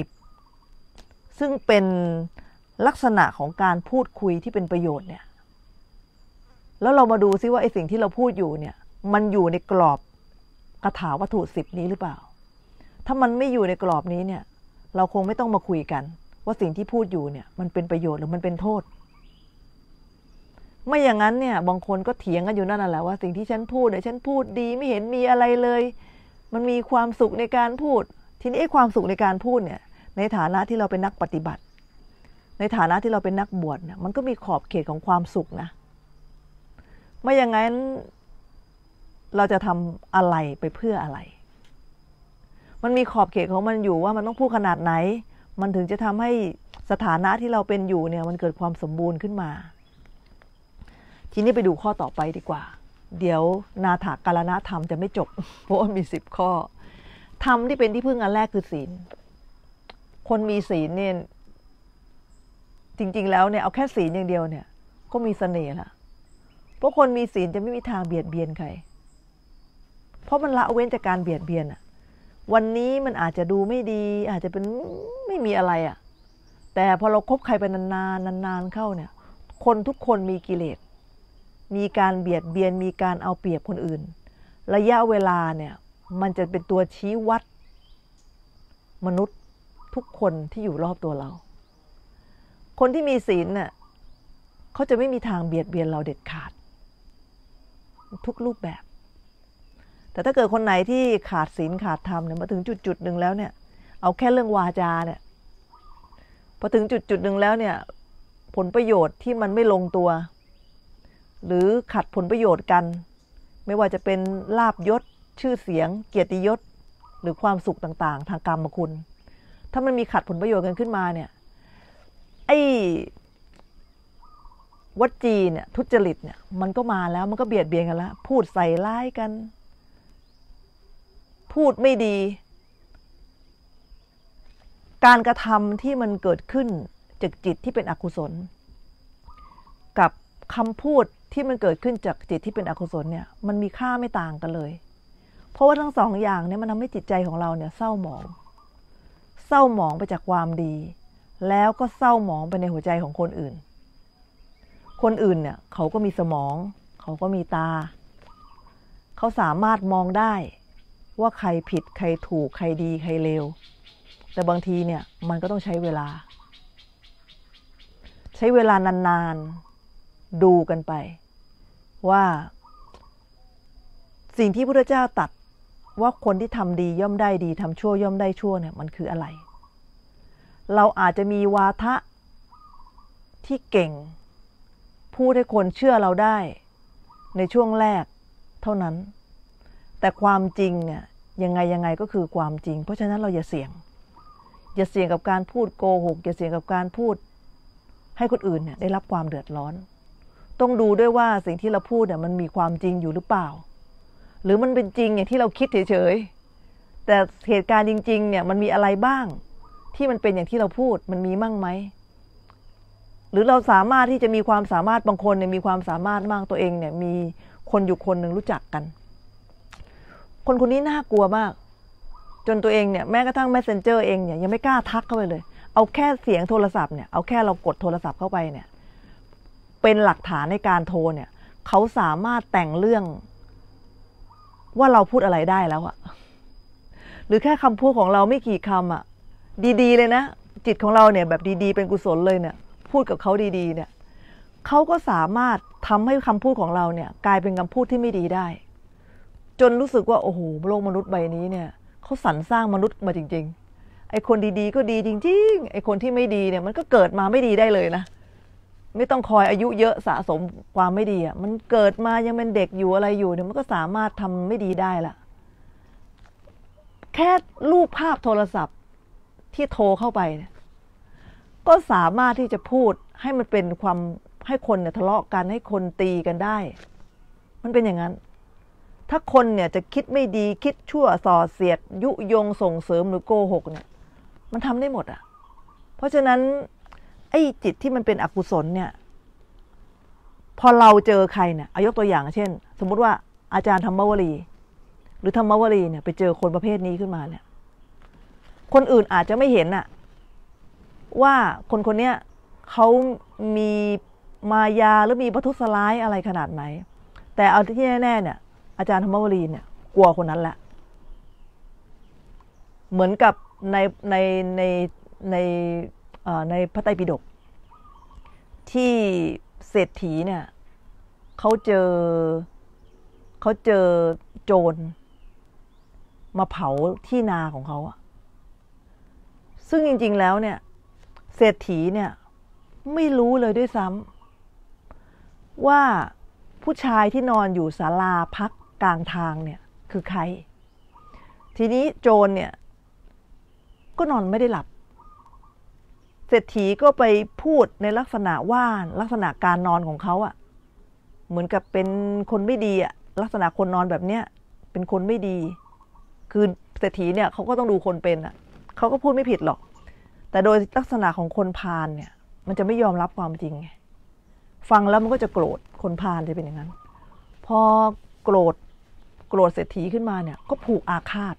10ซึ่งเป็นลักษณะของการพูดคุยที่เป็นประโยชน์เนี่ยแล้วเรามาดูซิว่าไอ้สิ่งที่เราพูดอยู่เนี่ยมันอยู่ในกรอบคาถาวัตถุ10นี้หรือเปล่าถ้ามันไม่อยู่ในกรอบนี้เนี่ยเราคงไม่ต้องมาคุยกันว่าสิ่งที่พูดอยู่เนี่ยมันเป็นประโยชน์หรือมันเป็นโทษไม่อย่างนั้นเนี่ยบางคนก็เถียงกันอยู่นั่นแหละว่าสิ่งที่ฉันพูดเนี่ยฉันพูดดีไม่เห็นมีอะไรเลยมันมีความสุขในการพูดทีนี้ไอ้ความสุขในการพูดเนี่ยในฐานะที่เราเป็นนักปฏิบัติในฐานะที่เราเป็นนักบวชเนี่ยมันก็มีขอบเขตของความสุขนะไม่อย่างนั้นเราจะทำอะไรไปเพื่ออะไรมันมีขอบเขตของมันอยู่ว่ามันต้องพูดขนาดไหนมันถึงจะทำให้สถานะที่เราเป็นอยู่เนี่ยมันเกิดความสมบูรณ์ขึ้นมาทีนี้ไปดูข้อต่อไปดีกว่าเดี๋ยวนาถกรณธรรมจะไม่จบเพราะว่ามี10 ข้อธรรมที่เป็นที่พึ่งอันแรกคือศีลคนมีศีลเนี่ยจริงๆแล้วเนี่ยเอาแค่ศีลอย่างเดียวเนี่ยก็มีเสน่ห์ละเพราะคนมีศีลจะไม่มีทางเบียดเบียนใครเพราะมันละเว้นจากการเบียดเบียนวันนี้มันอาจจะดูไม่ดีอาจจะเป็นไม่มีอะไรแต่พอเราคบใครไปนานๆเข้าเนี่ยคนทุกคนมีกิเลสมีการเบียดเบียนมีการเอาเปรียบคนอื่นระยะเวลาเนี่ยมันจะเป็นตัวชี้วัดมนุษย์ทุกคนที่อยู่รอบตัวเราคนที่มีศีลเนี่ยเขาจะไม่มีทางเบียดเบียนเราเด็ดขาดทุกรูปแบบแต่ถ้าเกิดคนไหนที่ขาดศีลขาดธรรมเนี่ยมาถึงจุดหนึ่งแล้วเนี่ยเอาแค่เรื่องวาจาเนี่ยพอถึงจุดหนึ่งแล้วเนี่ยผลประโยชน์ที่มันไม่ลงตัวหรือขัดผลประโยชน์กันไม่ว่าจะเป็นลาภยศชื่อเสียงเกียรติยศหรือความสุขต่างๆทางกรรมคุณถ้ามันมีขัดผลประโยชน์กันขึ้นมาเนี่ยไอ้วจีเนี่ยทุจริตเนี่ยมันก็มาแล้วมันก็เบียดเบียนกันแล้วพูดใส่ร้ายกันพูดไม่ดีการกระทำที่มันเกิดขึ้นจากจิตที่เป็นอกุศลกับคำพูดที่มันเกิดขึ้นจากจิตที่เป็นอกุศลเนี่ยมันมีค่าไม่ต่างกันเลยเพราะว่าทั้งสองอย่างเนี่ยมันทำให้จิตใจของเราเนี่ยเศร้าหมองไปจากความดีแล้วก็เศร้าหมองไปในหัวใจของคนอื่นเนี่ยเขาก็มีสมองเขาก็มีตาเขาสามารถมองได้ว่าใครผิดใครถูกใครดีใครเลวแต่บางทีเนี่ยมันก็ต้องใช้เวลานานๆดูกันไปว่าสิ่งที่พระพุทธเจ้าตรัสว่าคนที่ทำดีย่อมได้ดีทำชั่วย่อมได้ชั่วเนี่ยมันคืออะไรเราอาจจะมีวาทะที่เก่งพูดให้คนเชื่อเราได้ในช่วงแรกเท่านั้นแต่ความจริงเนี่ยยังไงก็คือความจริงเพราะฉะนั้นเราอย่าเสี่ยงกับการพูดโกหกอย่าเสี่ยงกับการพูดให้คนอื่นเนี่ยได้รับความเดือดร้อนต้องดูด้วยว่าสิ่งที่เราพูดเนี่ยมันมีความจริงอยู่หรือเปล่าหรือมันเป็นจริงอย่างที่เราคิดเฉยๆแต่เหตุการณ์จริงๆเนี่ยมันมีอะไรบ้างที่มันเป็นอย่างที่เราพูดมันมีมั่งไหมหรือเราสามารถที่จะมีความสามารถบางคนเนี่ยมีความสามารถมากตัวเองเนี่ยมีคนอยู่คนหนึ่งรู้จักกันคนนี้น่ากลัวมากจนตัวเองเนี่ยแม้กระทั่ง Messenger เองเนี่ยยังไม่กล้าทักเข้าไปเลยเอาแค่เสียงโทรศัพท์เนี่ยเอาแค่เรากดโทรศัพท์เข้าไปเนี่ยเป็นหลักฐานในการโทรเนี่ยเขาสามารถแต่งเรื่องว่าเราพูดอะไรได้แล้วอะหรือแค่คำพูดของเราไม่กี่คำอะดีๆเลยนะจิตของเราเนี่ยแบบดีๆเป็นกุศลเลยเนี่ยพูดกับเขาดีๆเนี่ยเขาก็สามารถทำให้คำพูดของเราเนี่ยกลายเป็นคำพูดที่ไม่ดีได้จนรู้สึกว่าโอ้โหโลกมนุษย์ใบนี้เนี่ยเขาสรรสร้างมนุษย์มาจริงๆไอ้คนดีๆก็ดีจริงๆไอ้คนที่ไม่ดีเนี่ยมันก็เกิดมาไม่ดีได้เลยนะไม่ต้องคอยอายุเยอะสะสมความไม่ดีอ่ะมันเกิดมายังเป็นเด็กอยู่อะไรอยู่เนี่ยมันก็สามารถทำไม่ดีได้ละแค่รูปภาพโทรศัพท์ที่โทรเข้าไปเนี่ยก็สามารถที่จะพูดให้มันเป็นความให้คนเนี่ยทะเลาะกันให้คนตีกันได้มันเป็นอย่างนั้นถ้าคนเนี่ยจะคิดไม่ดีคิดชั่วส่อเสียดยุยงส่งเสริมหรือโกหกเนี่ยมันทำได้หมดอ่ะเพราะฉะนั้นไอ้จิตที่มันเป็นอกุศลเนี่ยพอเราเจอใครเนี่ยยกตัวอย่างเช่นสมมุติว่าอาจารย์ธรรมวลีหรือธรรมวลีเนี่ยไปเจอคนประเภทนี้ขึ้นมาเนี่ยคนอื่นอาจจะไม่เห็นน่ะว่าคนเนี้ยเขามีมายาหรือมีวัตถุร้ายอะไรขนาดไหนแต่เอาที่แน่ๆเนี่ยอาจารย์ธรรมวลีเนี่ยกลัวคนนั้นแหละเหมือนกับในพระไตรปิฎกที่เศรษฐีเนี่ยเขาเจอโจรมาเผาที่นาของเขาอะซึ่งจริงๆแล้วเนี่ยเศรษฐีเนี่ยไม่รู้เลยด้วยซ้ำว่าผู้ชายที่นอนอยู่ศาลาพักกลางทางเนี่ยคือใครทีนี้โจรเนี่ยก็นอนไม่ได้หลับเศรษฐีก็ไปพูดในลักษณะว่าลักษณะการนอนของเขาอะเหมือนกับเป็นคนไม่ดีอะลักษณะคนนอนแบบเนี้ยเป็นคนไม่ดีคือเศรษฐีเนี่ยเขาก็ต้องดูคนเป็นอะเขาก็พูดไม่ผิดหรอกแต่โดยลักษณะของคนพาลเนี่ยมันจะไม่ยอมรับความจริงไงฟังแล้วมันก็จะโกรธคนพาลจะเป็นอย่างนั้นพอโกรธเศรษฐีขึ้นมาเนี่ยก็ผูกอาฆาต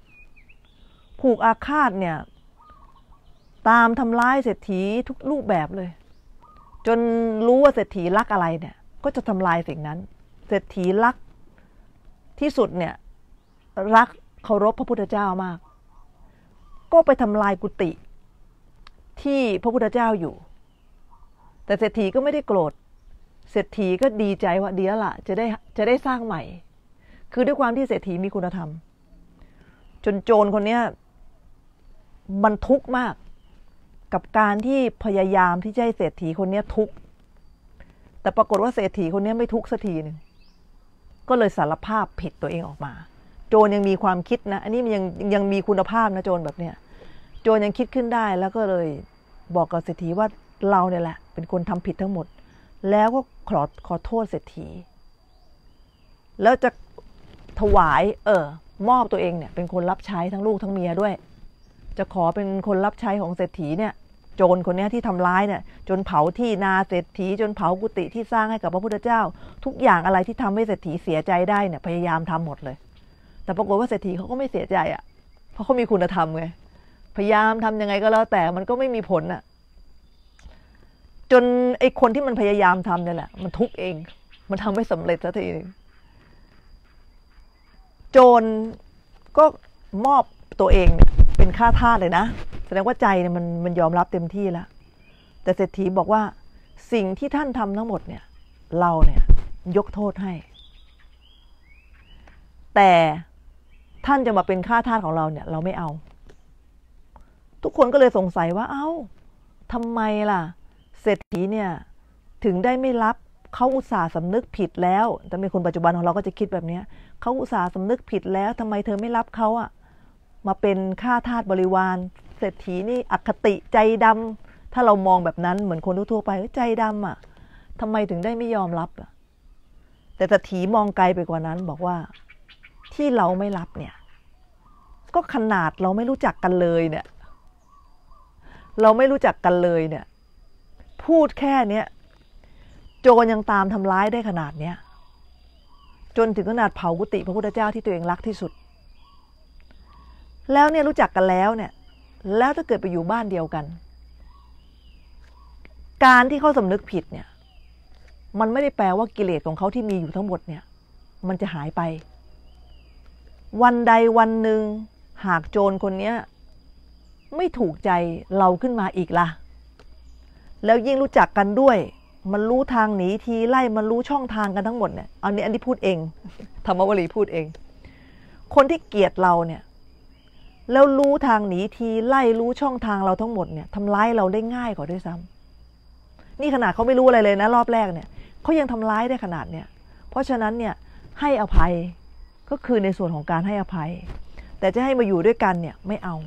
เนี่ยตามทำร้ายเศรษฐีทุกรูปแบบเลยจนรู้ว่าเศรษฐีรักอะไรเนี่ยก็จะทำลายสิ่งนั้นเศรษฐีรักที่สุดเนี่ยรักเคารพพระพุทธเจ้ามากก็ไปทำลายกุฏิที่พระพุทธเจ้าอยู่แต่เศรษฐีก็ไม่ได้โกรธเศรษฐีก็ดีใจว่าดีแล้วล่ะจะได้สร้างใหม่คือด้วยความที่เศรษฐีมีคุณธรรมจนโจรคนนี้มันทุกข์มากกับการที่พยายามที่จะให้เศรษฐีคนนี้ทุกข์แต่ปรากฏว่าเศรษฐีคนนี้ไม่ทุกข์สักทีหนึ่งก็เลยสารภาพผิดตัวเองออกมาโจรยังมีความคิดนะอันนี้มันยังมีคุณภาพนะโจรแบบเนี้ยโจรยังคิดขึ้นได้แล้วก็เลยบอกกับเศรษฐีว่าเราเนี่ยแหละเป็นคนทำผิดทั้งหมดแล้วก็ขอโทษเศรษฐีแล้วจะถวายมอบตัวเองเนี่ยเป็นคนรับใช้ทั้งลูกทั้งเมียด้วยจะขอเป็นคนรับใช้ของเศรษฐีเนี่ยโจรคนนี้ที่ทำร้ายเนี่ยจนเผาที่นาเศรษฐีจนเผากุฏิที่สร้างให้กับพระพุทธเจ้าทุกอย่างอะไรที่ทำให้เศรษฐีเสียใจได้เนี่ยพยายามทำหมดเลยแต่ปรากฏว่าเศรษฐีเขาก็ไม่เสียใจอ่ะเพราะเขามีคุณธรรมไงพยายามทำยังไงก็แล้วแต่มันก็ไม่มีผลอ่ะจนไอ้คนที่มันพยายามทำเนี่ยแหละมันทุกข์เองมันทำไม่สำเร็จสักทีนึงโจรก็มอบตัวเองเป็นค่าทาสเลยนะแสดงว่าใจเนี่ยมันยอมรับเต็มที่แล้วแต่เศรษฐีบอกว่าสิ่งที่ท่านทำทั้งหมดเนี่ยเราเนี่ยยกโทษให้แต่ท่านจะมาเป็นค่าทาสของเราเนี่ยเราไม่เอาทุกคนก็เลยสงสัยว่าเอ้าทำไมล่ะเศรษฐีเนี่ยถึงได้ไม่รับเขาอุตส่าห์สำนึกผิดแล้วแต่เป็นคนปัจจุบันของเราก็จะคิดแบบนี้เขาอุตส่าห์สำนึกผิดแล้วทำไมเธอไม่รับเขาอะมาเป็นข้าทาสบริวารเศรษฐีนี่อคติใจดำถ้าเรามองแบบนั้นเหมือนคนทั่วไปใจดำอะทำไมถึงได้ไม่ยอมรับอะแต่เศรษฐีมองไกลไปกว่านั้นบอกว่าที่เราไม่รับเนี่ยก็ขนาดเราไม่รู้จักกันเลยเนี่ยเราไม่รู้จักกันเลยเนี่ยพูดแค่เนี้ยโจรยังตามทำร้ายได้ขนาดเนี้ยจนถึงขนาดเผากุฏิพระพุทธเจ้าที่ตัวเองรักที่สุดแล้วเนี่ยรู้จักกันแล้วเนี่ยแล้วถ้าเกิดไปอยู่บ้านเดียวกันการที่เขาสำนึกผิดเนี่ยมันไม่ได้แปลว่ากิเลสของเขาที่มีอยู่ทั้งหมดเนี่ยมันจะหายไปวันใดวันหนึ่งหากโจรคนนี้ไม่ถูกใจเราขึ้นมาอีกล่ะแล้วยิ่งรู้จักกันด้วยมันรู้ทางหนีทีไล่มันรู้ช่องทางกันทั้งหมดเนี่ยอันนี้พูดเองธรรมวลีพูดเองคนที่เกลียดเราเนี่ยแล้วรู้ทางหนีทีไล่รู้ช่องทางเราทั้งหมดเนี่ยทำร้ายเราได้ง่ายกว่าด้วยซ้ำนี่ขนาดเขาไม่รู้อะไรเลยนะรอบแรกเนี่ยเขายังทำร้ายได้ขนาดเนี่ยเพราะฉะนั้นเนี่ยให้อภัยก็คือในส่วนของการให้อภัยแต่จะให้มาอยู่ด้วยกันเนี่ยไม่เอา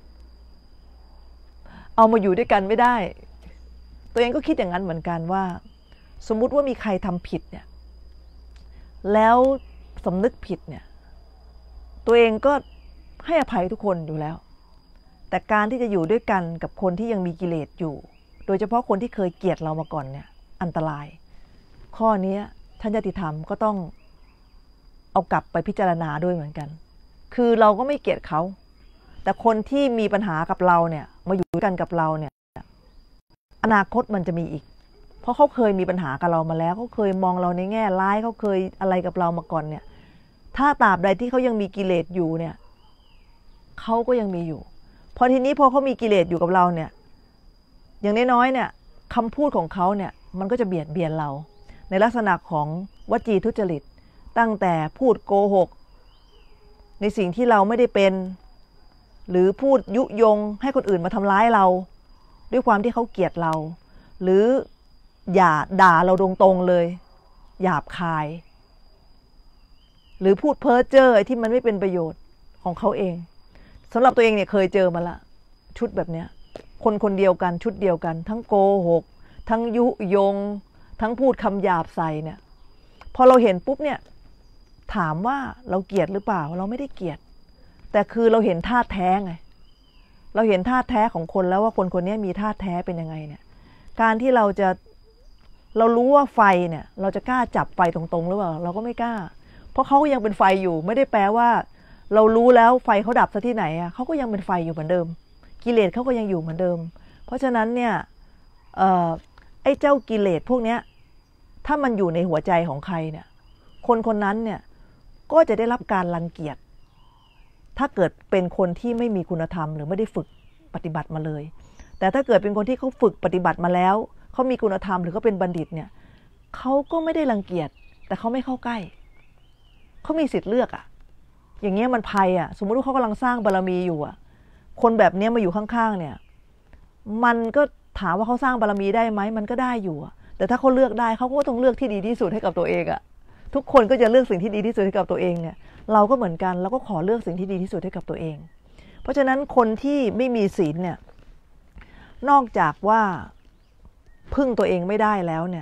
มาอยู่ด้วยกันไม่ได้ตัวเองก็คิดอย่างนั้นเหมือนกันว่าสมมุติว่ามีใครทำผิดเนี่ยแล้วสำนึกผิดเนี่ยตัวเองก็ให้อภัยทุกคนอยู่แล้วแต่การที่จะอยู่ด้วยกันกับคนที่ยังมีกิเลสอยู่โดยเฉพาะคนที่เคยเกลียดเรามาก่อนเนี่ยอันตรายข้อนี้ท่านญาติธรรมก็ต้องเอากลับไปพิจารณาด้วยเหมือนกันคือเราก็ไม่เกลียดเขาแต่คนที่มีปัญหากับเราเนี่ยมาอยู่ด้วยกันกับเราเนี่ยอนาคตมันจะมีอีกเพราะเขาเคยมีปัญหากับเรามาแล้วเขาเคยมองเราในแง่ร้ายเขาเคยอะไรกับเรามาก่อนเนี่ยถ้าตราบใดที่เขายังมีกิเลสอยู่เนี่ยเขาก็ยังมีอยู่พอทีนี้พอเขามีกิเลสอยู่กับเราเนี่ยอย่างน้อยๆเนี่ยคำพูดของเขาเนี่ยมันก็จะเบียดเบียนเราในลักษณะของวจีทุจริตตั้งแต่พูดโกหกในสิ่งที่เราไม่ได้เป็นหรือพูดยุยงให้คนอื่นมาทำร้ายเราด้วยความที่เขาเกลียดเราหรืออย่าด่าเราตรงๆเลยหยาบคายหรือพูดเพ้อเจ้อที่มันไม่เป็นประโยชน์ของเขาเองสำหรับตัวเองเนี่ยเคยเจอมาละชุดแบบเนี้ยคนเดียวกันชุดเดียวกันทั้งโกหกทั้งยุยงทั้งพูดคำหยาบใส่เนี่ยพอเราเห็นปุ๊บเนี่ยถามว่าเราเกลียดหรือเปล่าเราไม่ได้เกลียดแต่คือเราเห็นท่าแท้ไงเราเห็นท่าแท้ของคนแล้วว่าคนคนนี้มีท่าแท้เป็นยังไงเนี่ยการที่เรารู้ว่าไฟเนี่ยเราจะกล้าจับไฟตรงๆหรือเปล่าเราก็ไม่กล้าเพราะเขายังเป็นไฟอยู่ไม่ได้แปลว่าเรารู้แล้วไฟเขาดับซะที่ไหนอ่ะเขาก็ยังเป็นไฟอยู่เหมือนเดิมกิเลสเขาก็ยังอยู่เหมือนเดิมเพราะฉะนั้นเนี่ยไอ้เจ้ากิเลสพวกเนี้ยถ้ามันอยู่ในหัวใจของใครเนี่ยคนคนนั้นเนี่ยก็จะได้รับการรังเกียจถ้าเกิดเป็นคนที่ไม่มีคุณธรรมหรือไม่ได้ฝึกปฏิบัติมาเลยแต่ถ้าเกิดเป็นคนที่เขาฝึกปฏิบัติมาแล้วเขามีคุณธรรมหรือเขาเป็นบัณฑิตเนี่ยเขาก็ไม่ได้รังเกียจแต่เขาไม่เข้าใกล้เขามีสิทธิ์เลือกอ่ะอย่างเงี้ยมันภัยอ่ะสมมติว่าเขากำลังสร้างบารมีอยู่อ่ะคนแบบนี้มาอยู่ข้างๆเนี่ยมันก็ถามว่าเขาสร้างบารมีได้ไหมมันก็ได้อยู่แต่ถ้าเขาเลือกได้เขาก็ต้องเลือกที่ดีที่สุดให้กับตัวเองอ่ะทุกคนก็จะเลือกสิ่งที่ดีที่สุดให้กับตัวเองเนี่ยเราก็เหมือนกันเราก็ขอเลือกสิ่งที่ดีที่สุดให้กับตัวเองเพราะฉะนั้นคนที่ไม่มีศีลเนี่ย นอกจากว่าพึ่งตัวเองไม่ได้แล้วเนี่ย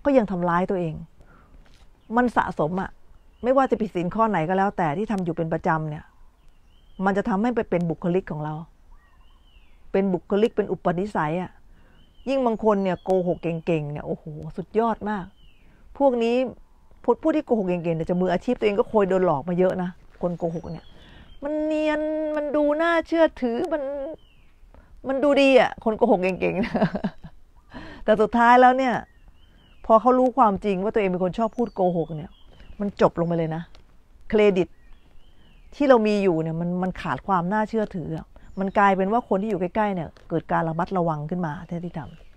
ก็ยังทำร้ายตัวเองมันสะสมไม่ว่าจะผิดศีลข้อไหนก็แล้วแต่ที่ทำอยู่เป็นประจำเนี่ยมันจะทำให้ไปเป็นบุคลิกของเราเป็นบุคลิกเป็นอุปนิสัยยิ่งบางคนเนี่ยโกหกเก่งๆเนี่ยโอ้โหสุดยอดมากพวกนี้ผู้ที่โกหกเก่งๆเนี่ยจะมืออาชีพตัวเองก็เคยโดนหลอกมาเยอะนะคนโกหกเนี่ยมันเนียนมันดูน่าเชื่อถือมันดูดีคนโกหกเก่งๆนะแต่สุดท้ายแล้วเนี่ยพอเขารู้ความจริงว่าตัวเองเป็นคนชอบพูดโกหกเนี่ยมันจบลงไปเลยนะเครดิตที่เรามีอยู่เนี่ยมันขาดความน่าเชื่อถือมันกลายเป็นว่าคนที่อยู่ใกล้ๆเนี่ยเกิดการระมัดระวังขึ้นมาแท้ที่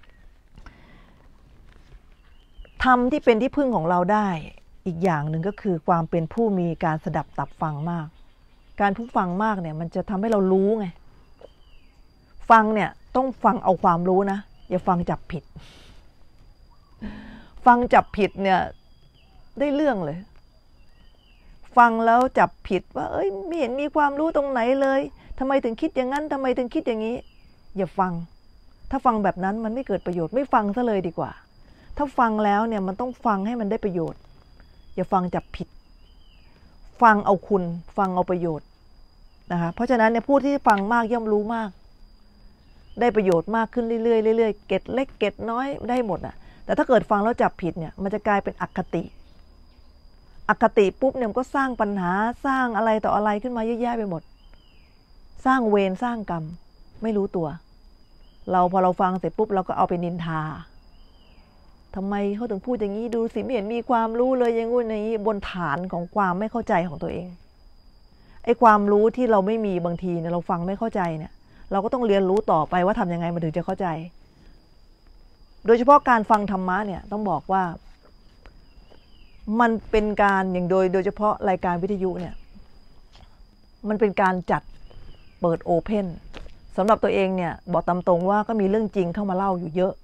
ทำที่เป็นที่พึ่งของเราได้อีกอย่างหนึ่งก็คือความเป็นผู้มีการสดับตับฟังมากการผู้ฟังมากเนี่ยมันจะทำให้เรารู้ไงฟังเนี่ยต้องฟังเอาความรู้นะอย่าฟังจับผิดฟังจับผิดเนี่ยได้เรื่องเลยฟังแล้วจับผิดว่าเอ้ยไม่เห็นมีความรู้ตรงไหนเลยทำไมถึงคิดอย่างนั้นทำไมถึงคิดอย่างนี้อย่าฟังถ้าฟังแบบนั้นมันไม่เกิดประโยชน์ไม่ฟังซะเลยดีกว่าถ้าฟังแล้วเนี่ยมันต้องฟังให้มันได้ประโยชน์อย่าฟังจับผิดฟังเอาคุณฟังเอาประโยชน์นะคะเพราะฉะนั้นเนี่ยผู้ที่ฟังมากย่อมรู้มากได้ประโยชน์มากขึ้นเรื่อยๆเรื่อยๆเก็ดเล็กเก็ดน้อยได้หมดแต่ถ้าเกิดฟังแล้วจับผิดเนี่ยมันจะกลายเป็นอคติปุ๊บเนี่ยมันก็สร้างปัญหาสร้างอะไรต่ออะไรขึ้นมาเยอะแยะไปหมดสร้างเวรสร้างกรรมไม่รู้ตัวพอเราฟังเสร็จปุ๊บเราก็เอาไปนินทาทำไมเขาถึงพูดอย่างนี้ดูสิไม่เห็นมีความรู้เลยอย่างงู้นอย่างนี้บนฐานของความไม่เข้าใจของตัวเองไอ้ความรู้ที่เราไม่มีบางทีเนี่ยเราฟังไม่เข้าใจเนี่ยเราก็ต้องเรียนรู้ต่อไปว่าทำยังไงมันถึงจะเข้าใจโดยเฉพาะการฟังธรรมะเนี่ยต้องบอกว่ามันเป็นการอย่างโดยเฉพาะรายการวิทยุเนี่ยมันเป็นการจัดเปิดโอเพนสำหรับตัวเองเนี่ยบอกตามตรงว่าก็มีเรื่องจริงเข้ามาเล่าอยู่เยอะ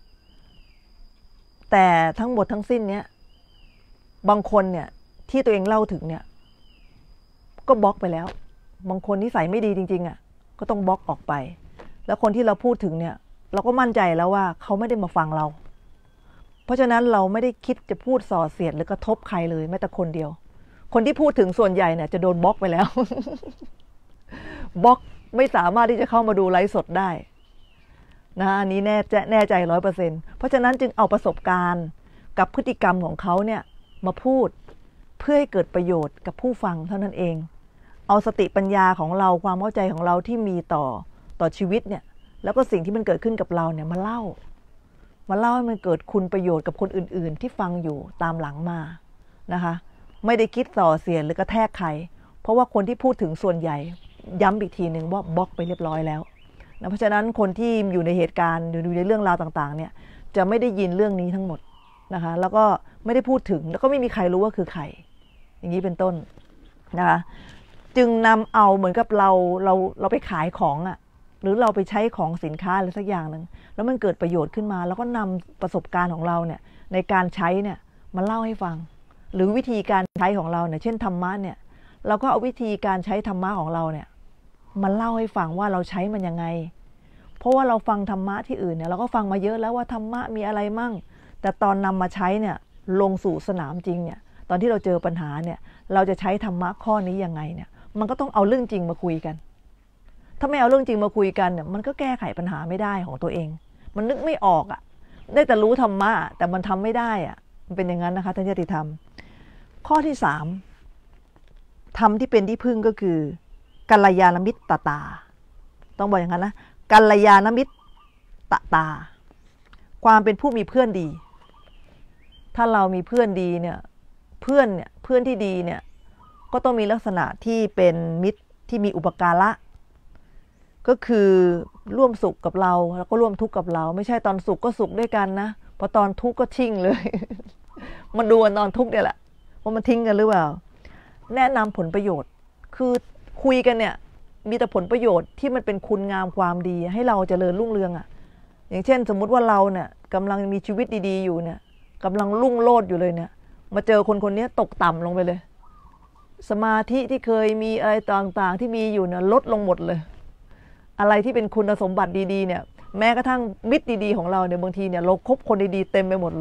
แต่ทั้งหมดทั้งสิ้นเนี่ยบางคนเนี่ยที่ตัวเองเล่าถึงเนี่ยก็บล็อกไปแล้วบางคนนิสัยไม่ดีจริงๆก็ต้องบล็อกออกไปแล้วคนที่เราพูดถึงเนี่ยเราก็มั่นใจแล้วว่าเขาไม่ได้มาฟังเราเพราะฉะนั้นเราไม่ได้คิดจะพูดส่อเสียดหรือกระทบใครเลยแม้แต่คนเดียวคนที่พูดถึงส่วนใหญ่เนี่ยจะโดนบล็อกไปแล้ว บล็อกไม่สามารถที่จะเข้ามาดูไลฟ์สดได้นะอันนี้แน่ใจ 100% เพราะฉะนั้นจึงเอาประสบการณ์กับพฤติกรรมของเขาเนี่ยมาพูดเพื่อให้เกิดประโยชน์กับผู้ฟังเท่านั้นเองเอาสติปัญญาของเราความเข้าใจของเราที่มีต่อชีวิตเนี่ยแล้วก็สิ่งที่มันเกิดขึ้นกับเราเนี่ยมาเล่าให้มันเกิดคุณประโยชน์กับคนอื่นๆที่ฟังอยู่ตามหลังมานะคะไม่ได้คิดส่อเสียดหรือกระแทกใครเพราะว่าคนที่พูดถึงส่วนใหญ่ย้ำอีกทีหนึ่งว่าบล็อกไปเรียบร้อยแล้วนะเพราะฉะนั้นคนที่อยู่ในเหตุการณ์อยู่ในเรื่องราวต่างๆเนี่ยจะไม่ได้ยินเรื่องนี้ทั้งหมดนะคะแล้วก็ไม่ได้พูดถึงแล้วก็ไม่มีใครรู้ว่าคือใครอย่างนี้เป็นต้นนะคะจึงนำเอาเหมือนกับเราไปขายของหรือเราไปใช้ของสินค้าอะไรสักอย่างหนึ่งแล้วมันเกิดประโยชน์ขึ้นมาแล้วก็นำประสบการณ์ของเราเนี่ยในการใช้เนี่ยมาเล่าให้ฟังหรือวิธีการใช้ของเราเนี่ยเช่นธรรมะเนี่ยเราก็เอาวิธีการใช้ธรรมะของเราเนี่ยมาเล่าให้ฟังว่าเราใช้มันยังไงเพราะว่าเราฟังธรรมะที่อื่นเนี่ยเราก็ฟังมาเยอะแล้วว่าธรรมะมีอะไรมั่งแต่ตอนนำมาใช้เนี่ยลงสู่สนามจริงเนี่ยตอนที่เราเจอปัญหาเนี่ยเราจะใช้ธรรมะข้อนี้ยังไงเนี่ยมันก็ต้องเอาเรื่องจริงมาคุยกันถ้าไม่เอาเรื่องจริงมาคุยกันเนี่ยมันก็แก้ไขปัญหาไม่ได้ของตัวเองมันนึกไม่ออกได้แต่รู้ธรรมะแต่มันทำไม่ได้มันเป็นอย่างนั้นนะคะท่านญาติธรรมข้อที่3ธรรมที่เป็นที่พึ่งก็คือกัลยาณมิตรตาต้องบอกอย่างนั้นนะกัลยาณมิตรตาความเป็นผู้มีเพื่อนดีถ้าเรามีเพื่อนดีเนี่ยเพื่อนที่ดีเนี่ยก็ต้องมีลักษณะที่เป็นมิตรที่มีอุปการะก็คือร่วมสุขกับเราแล้วก็ร่วมทุกข์กับเราไม่ใช่ตอนสุขก็สุขด้วยกันนะพอตอนทุกข์ก็ทิ้งเลย มันดูกันตอนทุกข์เนี่ยแหละว่ามันทิ้งกันหรือเปล่าแนะนำผลประโยชน์คือคุยกันเนี่ยมีแต่ผลประโยชน์ที่มันเป็นคุณงามความดีให้เราเจริญรุ่งเรืองอย่างเช่นสมมุติว่าเราเนี่ยกำลังมีชีวิตดีๆอยู่เนี่ยกำลังรุ่งโรจน์อยู่เลยเนี่ยมาเจอคนนี้ตกต่ำลงไปเลยสมาธิที่เคยมีอะไรต่างๆที่มีอยู่เนี่ยลดลงหมดเลยอะไรที่เป็นคุณสมบัติดีๆเนี่ยแม้กระทั่งมิตรดีๆของเราเนี่ยบางทีเนี่ยเราคบคนดีๆเต็มไปหมดเลย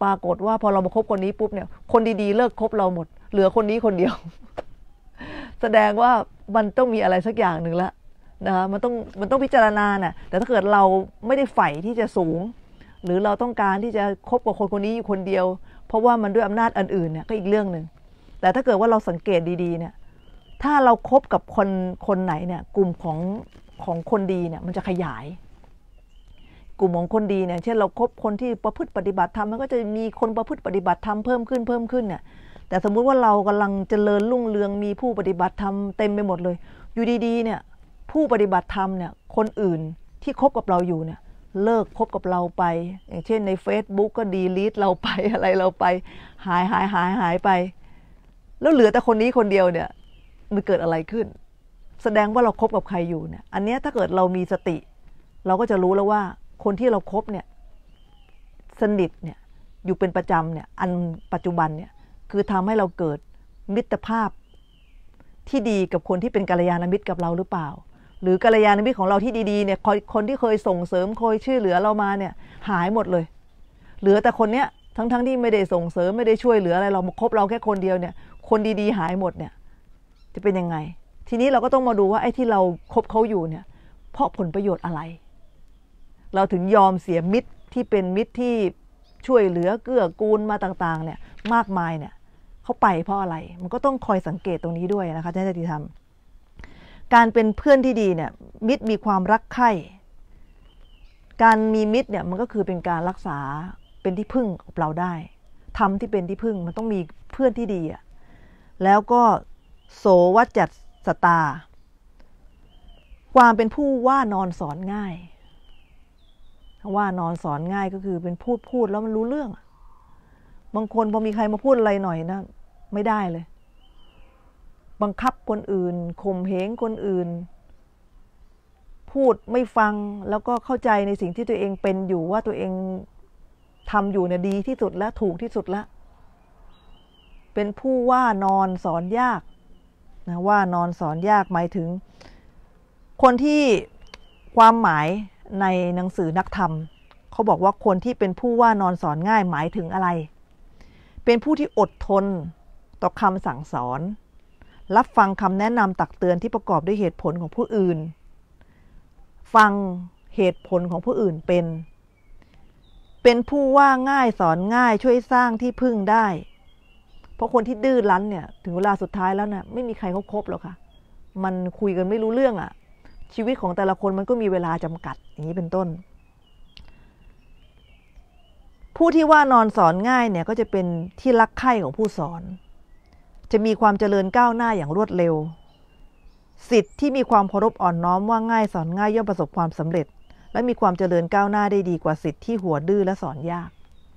ปรากฏว่าพอเรามาคบคนนี้ปุ๊บเนี่ยคนดีๆเลิกคบเราหมดเหลือคนนี้คนเดียว แสดงว่ามันต้องมีอะไรสักอย่างหนึ่งละนะมันต้องพิจารณาน่ะแต่ถ้าเกิดเราไม่ได้ใฝ่ที่จะสูงหรือเราต้องการที่จะคบกับคนคนนี้อยู่คนเดียวเพราะว่ามันด้วยอำนาจอันอื่นเนี่ยก็อีกเรื่องหนึ่งแต่ถ้าเกิดว่าเราสังเกตดีๆเนี่ยถ้าเราคบกับคนไหนเนี่ยกลุ่มของคนดีเนี่ยมันจะขยายกลุ่มของคนดีเนี่ยเช่นเราคบคนที่ประพฤติปฏิบัติธรรมมันก็จะมีคนประพฤติปฏิบัติธรรมเพิ่มขึ้นเนี่ยแต่สมมุติว่าเรากำลังเจริญรุ่งเรืองมีผู้ปฏิบัติธรรมเต็มไปหมดเลยอยู่ดีๆเนี่ยผู้ปฏิบัติธรรมเนี่ยคนอื่นที่คบกับเราอยู่เนี่ยเลิกคบกับเราไปอย่างเช่นใน Facebook ก็ดีลีทเราไปอะไรเราไปหายไปแล้วเหลือแต่คนนี้คนเดียวเนี่ยมันเกิดอะไรขึ้นแสดงว่าเราคบกับใครอยู่เนี่ยอันนี้ถ้าเกิดเรามีสติเราก็จะรู้แล้วว่าคนที่เราคบเนี่ยสนิทเนี่ยอยู่เป็นประจำเนี่ยอันปัจจุบันเนี่ยคือทำให้เราเกิดมิตรภาพที่ดีกับคนที่เป็นกัลยาณมิตรกับเราหรือเปล่าหรือกัลยาณมิตรของเราที่ดีๆเนี่ยคนที่เคยส่งเสริมคอยช่วยเหลือเรามาเนี่ยหายหมดเลยเหลือแต่คนเนี้ยทั้งที่ไม่ได้ส่งเสริมไม่ได้ช่วยเหลืออะไรเรามาคบเราแค่คนเดียวเนี่ยคนดีๆหายหมดเนี่ยจะเป็นยังไงทีนี้เราก็ต้องมาดูว่าไอ้ที่เราคบเขาอยู่เนี่ยเพราะผลประโยชน์อะไรเราถึงยอมเสียมิตรที่เป็นมิตรที่ช่วยเหลือเกื้อกูลมาต่างๆเนี่ยมากมายเนี่ยเขาไปเพราะอะไรมันก็ต้องคอยสังเกตตรงนี้ด้วยนะคะท่านญาติธรรมการเป็นเพื่อนที่ดีเนี่ยมิตรมีความรักใคร่การมีมิตรเนี่ยมันก็คือเป็นการรักษาเป็นที่พึ่งของเราได้ทำที่เป็นที่พึ่งมันต้องมีเพื่อนที่ดีอ่ะแล้วก็โสวัจจัสตาความเป็นผู้ว่านอนสอนง่ายว่านอนสอนง่ายก็คือเป็นพูดแล้วมันรู้เรื่องบางคนพอมีใครมาพูดอะไรหน่อยนะไม่ได้เลยบังคับคนอื่นข่มเหงคนอื่นพูดไม่ฟังแล้วก็เข้าใจในสิ่งที่ตัวเองเป็นอยู่ว่าตัวเองทำอยู่เนี่ยดีที่สุดและถูกที่สุดแล้วเป็นผู้ว่านอนสอนยากนะว่านอนสอนยากหมายถึงคนที่ความหมายในหนังสือนักธรรมเขาบอกว่าคนที่เป็นผู้ว่านอนสอนง่ายหมายถึงอะไรเป็นผู้ที่อดทนต่อคำสั่งสอนรับฟังคำแนะนำตักเตือนที่ประกอบด้วยเหตุผลของผู้อื่นฟังเหตุผลของผู้อื่นเป็นผู้ว่าง่ายสอนง่ายช่วยสร้างที่พึ่งได้เพราะคนที่ดื้อรั้นเนี่ยถึงเวลาสุดท้ายแล้วเนี่ยไม่มีใครเขาคบหรอกค่ะมันคุยกันไม่รู้เรื่องอ่ะชีวิตของแต่ละคนมันก็มีเวลาจำกัดอย่างนี้เป็นต้นผู้ที่ว่านอนสอนง่ายเนี่ยก็จะเป็นที่รักใคร่ของผู้สอนจะมีความเจริญก้าวหน้าอย่างรวดเร็วศิษย์ที่มีความเคารพอ่อนน้อมว่าง่ายสอนง่ายย่อมประสบความสำเร็จและมีความเจริญก้าวหน้าได้ดีกว่าศิษย์ที่หัวดื้อและสอนยาก